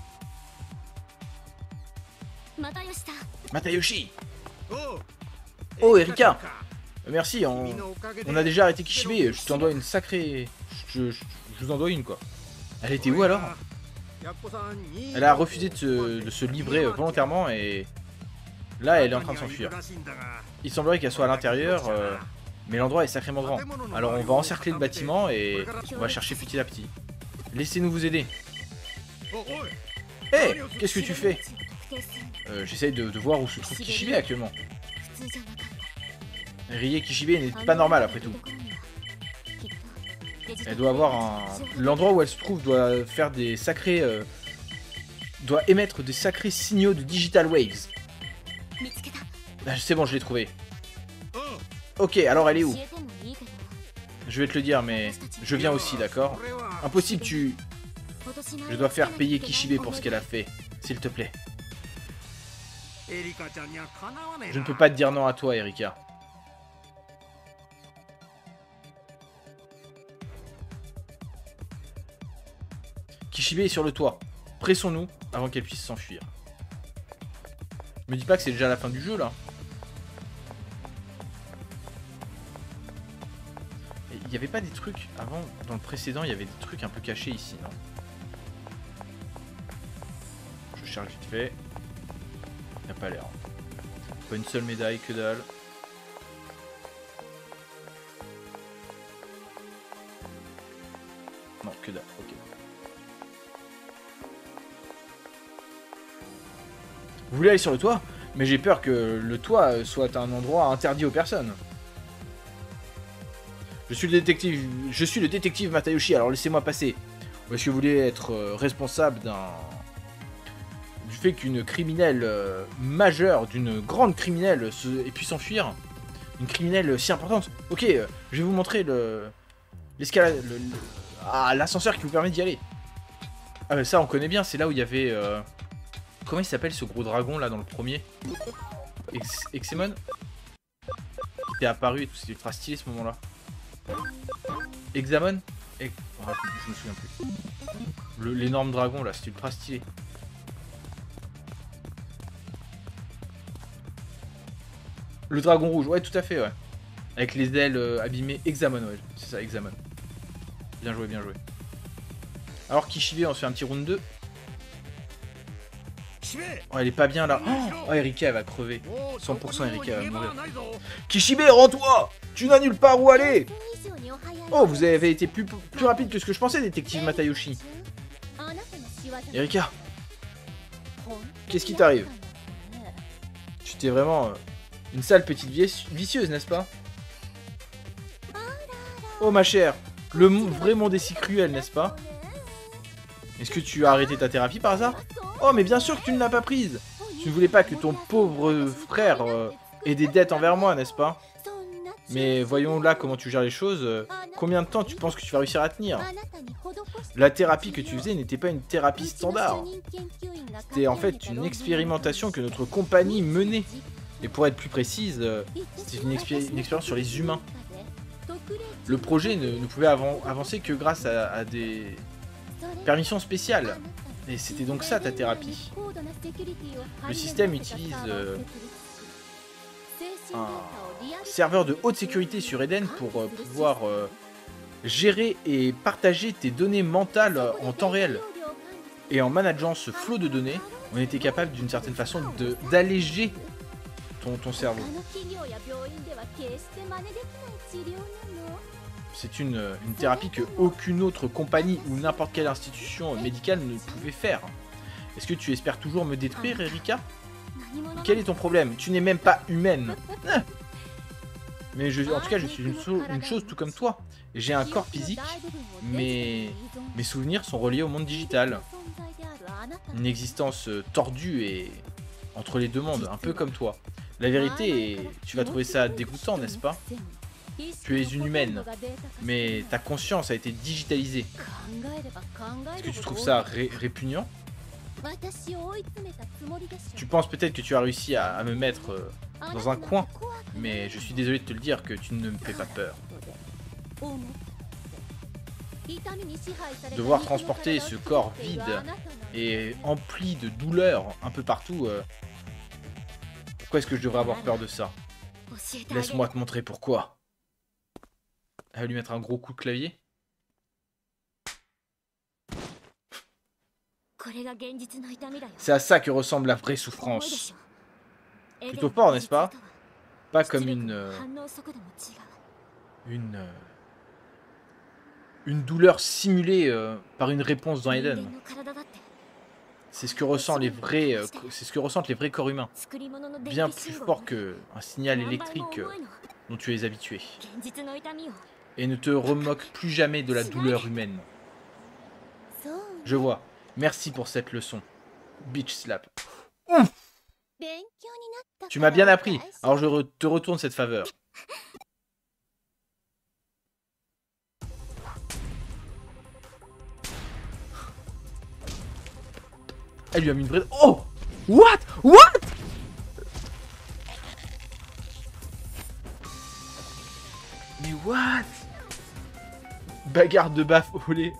Matayoshi. Oh, Erika. Merci, on a déjà arrêté Kishibe. Je t'en dois une sacrée... Je vous en dois une, quoi. Elle était où, alors? Elle a refusé de se livrer volontairement et... Là, elle est en train de s'enfuir. Il semblerait qu'elle soit à l'intérieur, mais l'endroit est sacrément grand. Alors, on va encercler le bâtiment et on va chercher petit à petit. Laissez-nous vous aider. Hé, hey, qu'est-ce que tu fais? J'essaye de voir où se trouve Kishibe actuellement. Rie Kishibe n'est pas normal après tout. Elle doit avoir un... L'endroit où elle se trouve doit faire des sacrés... doit émettre des sacrés signaux de Digital Waves. Ah, c'est bon, je l'ai trouvé. Ok, alors elle est où? Je vais te le dire, mais je viens aussi, d'accord? Impossible, tu... Je dois faire payer Kishibe pour ce qu'elle a fait, s'il te plaît. Je ne peux pas te dire non à toi, Erika. Kishibe est sur le toit. Pressons-nous avant qu'elle puisse s'enfuir. Me dis pas que c'est déjà la fin du jeu, là. Il n'y avait pas des trucs... Avant, dans le précédent, il y avait des trucs un peu cachés ici, non? Je charge vite fait. Il n'y a pas l'air. Pas une seule médaille, que dalle. Non, que dalle, ok. Vous voulez aller sur le toit? Mais j'ai peur que le toit soit un endroit interdit aux personnes. Je suis le détective Matayoshi, alors laissez-moi passer. Ou est-ce que vous voulez être responsable du fait qu'une criminelle majeure, d'une grande criminelle puisse s'enfuir? Une criminelle si importante? Ok, je vais vous montrer l'escalade, l'ascenseur qui vous permet d'y aller. Ah mais ça on connaît bien, c'est là où il y avait... Comment il s'appelle ce gros dragon là dans le premier? Exemon? Qui était apparu et tout, c'était ultra stylé ce moment là. Examon? Oh, je me souviens plus. L'énorme dragon là, c'était ultra stylé. Le dragon rouge, ouais tout à fait, ouais. Avec les ailes abîmées, Examon, ouais, c'est ça, Examon. Bien joué, bien joué. Alors Kishibe, on se fait un petit round 2. Oh, elle est pas bien là. Oh, Erika, elle va crever. 100% Erika va mourir. Kishibe, rends-toi! Tu n'as nulle part où aller! Oh, vous avez été plus rapide que ce que je pensais, détective Matayoshi. Erika, qu'est-ce qui t'arrive? Tu t'es vraiment une sale petite vicieuse, n'est-ce pas? Oh ma chère, le vrai monde est si cruel, n'est-ce pas? Est-ce que tu as arrêté ta thérapie par hasard? Oh mais bien sûr que tu ne l'as pas prise. Tu ne voulais pas que ton pauvre frère ait des dettes envers moi, n'est-ce pas? Mais voyons là comment tu gères les choses. Combien de temps tu penses que tu vas réussir à tenir? La thérapie que tu faisais n'était pas une thérapie standard. C'était en fait une expérimentation que notre compagnie menait. Et pour être plus précise, c'était une expérience sur les humains. Le projet ne pouvait avancer que grâce à des permissions spéciales. Et c'était donc ça ta thérapie. Le système utilise un serveur de haute sécurité sur Eden pour pouvoir gérer et partager tes données mentales en temps réel. Et en manageant ce flot de données, on était capable d'une certaine façon d'alléger ton cerveau. C'est une thérapie que aucune autre compagnie ou n'importe quelle institution médicale ne pouvait faire. Est-ce que tu espères toujours me détruire, Erika? Quel est ton problème? Tu n'es même pas humaine. Mais en tout cas, je suis une chose tout comme toi. J'ai un corps physique, mais mes souvenirs sont reliés au monde digital. Une existence tordue et entre les deux mondes, un peu comme toi. La vérité est... Tu vas trouver ça dégoûtant, n'est-ce pas? Tu es une humaine, mais ta conscience a été digitalisée. Est-ce que tu trouves ça répugnant? Tu penses peut-être que tu as réussi à me mettre dans un coin, mais je suis désolé de te le dire que tu ne me fais pas peur. Devoir transporter ce corps vide et empli de douleur un peu partout, pourquoi est-ce que je devrais avoir peur de ça? Laisse-moi te montrer pourquoi. Elle va lui mettre un gros coup de clavier. C'est à ça que ressemble la vraie souffrance. Plutôt fort, n'est-ce pas? Pas comme une douleur simulée par une réponse dans Eden. C'est ce que ressentent les vrais corps humains. Bien plus fort qu'un signal électrique dont tu es habitué. Et ne te remoque plus jamais de la douleur humaine. Je vois. Merci pour cette leçon. Bitch slap. Ouf! Tu m'as bien appris, alors je te retourne cette faveur. Elle lui a mis une vraie... Oh! What? What? Mais what? Bagarre de baffe au lait.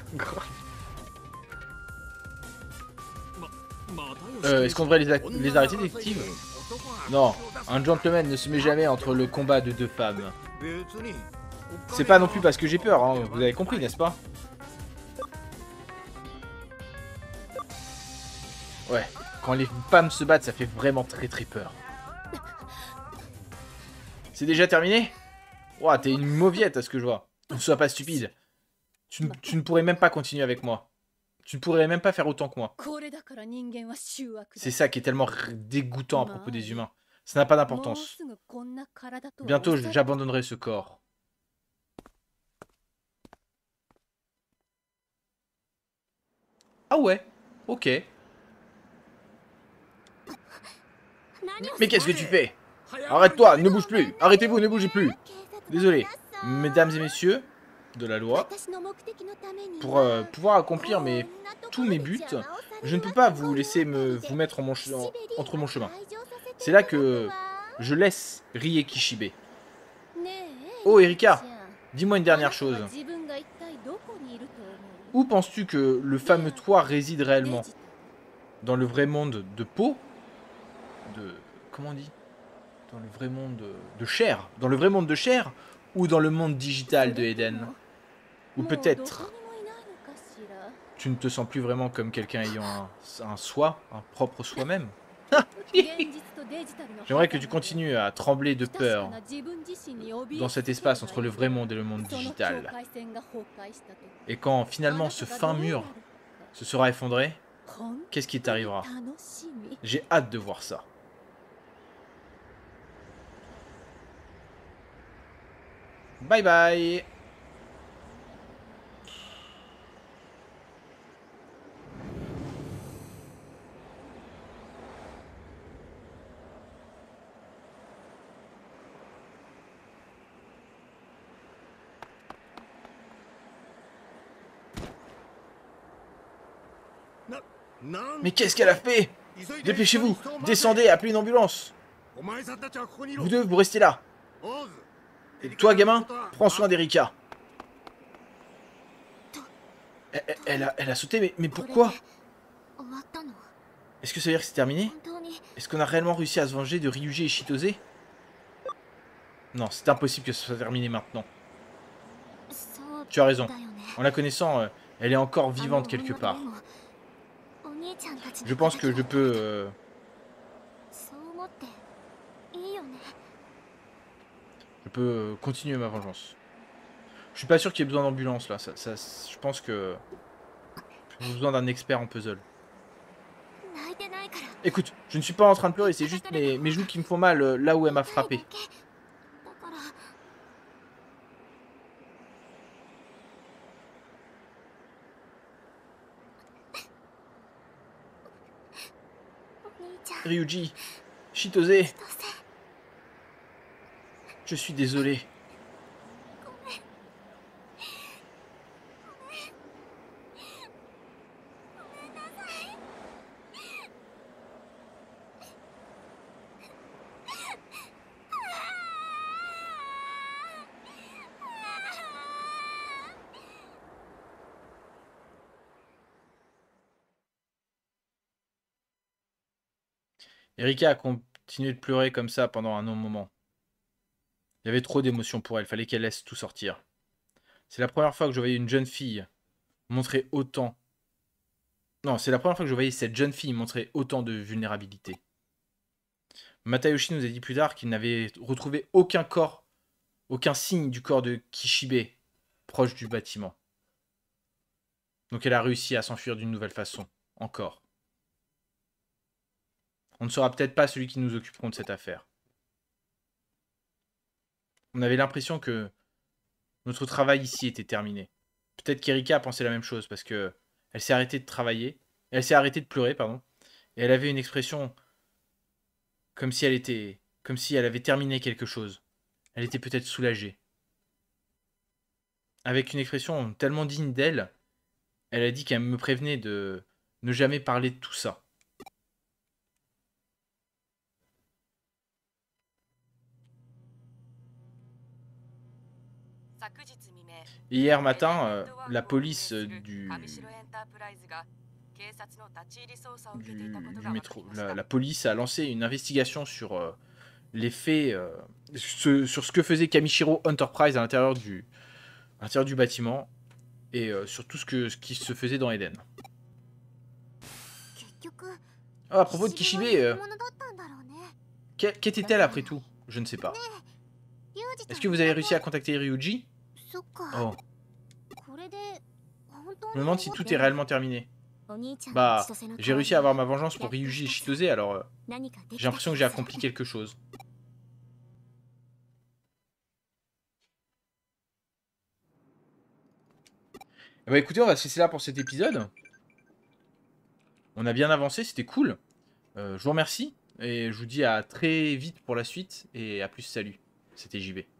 Est-ce qu'on devrait les arrêter, détective? Non, un gentleman ne se met jamais entre le combat de deux femmes. C'est pas non plus parce que j'ai peur, hein, vous avez compris, n'est-ce pas? Ouais, quand les femmes se battent, ça fait vraiment très peur. C'est déjà terminé? Ouah, t'es une mauviette à ce que je vois. Ne sois pas stupide. Tu ne pourrais même pas continuer avec moi. Tu ne pourrais même pas faire autant que moi. C'est ça qui est tellement dégoûtant à propos des humains. Ça n'a pas d'importance. Bientôt, j'abandonnerai ce corps. Ah ouais, ok. Mais qu'est-ce que tu fais? Arrête-toi, ne bouge plus. Arrêtez-vous, ne bougez plus. Désolé. Mesdames et messieurs de la loi, pour pouvoir accomplir tous mes buts, je ne peux pas vous laisser vous mettre entre mon chemin. C'est là que je laisse Rie Kishibe. Oh Erika, dis-moi une dernière chose. Où penses-tu que le fameux toi réside réellement? Dans le vrai monde de peau? Comment on dit? Dans le vrai monde de chair? Dans le vrai monde de chair? Ou dans le monde digital de Eden? Ou peut-être tu ne te sens plus vraiment comme quelqu'un ayant un soi, un propre soi-même. J'aimerais que tu continues à trembler de peur dans cet espace entre le vrai monde et le monde digital. Et quand finalement ce fin mur se sera effondré. Qu'est-ce qui t'arrivera? J'ai hâte de voir ça. Bye bye. Mais qu'est-ce qu'elle a fait? Dépêchez-vous, descendez, appelez une ambulance. Vous deux, vous restez là. Et toi, gamin, prends soin d'Erika. Elle a sauté, mais pourquoi? Est-ce que ça veut dire que c'est terminé? Est-ce qu'on a réellement réussi à se venger de Ryuji et Chitose? Non, c'est impossible que ce soit terminé maintenant. Tu as raison. En la connaissant, elle est encore vivante quelque part. Je pense que je peux... Je peux continuer ma vengeance. Je suis pas sûr qu'il y ait besoin d'ambulance là. Je pense que j'ai besoin d'un expert en puzzle. Écoute, je ne suis pas en train de pleurer, c'est juste mes joues qui me font mal là où elle m'a frappé. Ryuji, Chitose, je suis désolé. Erika a continué de pleurer comme ça pendant un long moment. Il y avait trop d'émotions pour elle, fallait qu'elle laisse tout sortir. C'est la première fois que je voyais une jeune fille montrer autant... Non, c'est la première fois que je voyais cette jeune fille montrer autant de vulnérabilité. Matayoshi nous a dit plus tard qu'il n'avait retrouvé aucun corps, aucun signe du corps de Kishibe proche du bâtiment. Donc elle a réussi à s'enfuir d'une nouvelle façon, encore. On ne sera peut-être pas celui qui nous occuperont de cette affaire. On avait l'impression que notre travail ici était terminé. Peut-être qu'Erika a pensé la même chose, parce que elle s'est arrêtée de travailler, elle s'est arrêtée de pleurer, pardon, et elle avait une expression comme si elle avait terminé quelque chose. Elle était peut-être soulagée. Avec une expression tellement digne d'elle, elle a dit qu'elle me prévenait de ne jamais parler de tout ça. Hier matin, la police du métro, la police a lancé une investigation sur les faits, sur ce que faisait Kamishiro Enterprise à l'intérieur du bâtiment et sur tout ce qui se faisait dans Eden. Oh, à propos de Kishibe, qu'était-elle après tout? Je ne sais pas. Est-ce que vous avez réussi à contacter Ryuji? Oh. Je me demande si tout est réellement terminé. Bah, j'ai réussi à avoir ma vengeance pour Ryuji et Chitose, alors j'ai l'impression que j'ai accompli quelque chose. Bah écoutez, on va se laisser là pour cet épisode. On a bien avancé, c'était cool. Je vous remercie et je vous dis à très vite pour la suite et à plus, salut. C'était JB.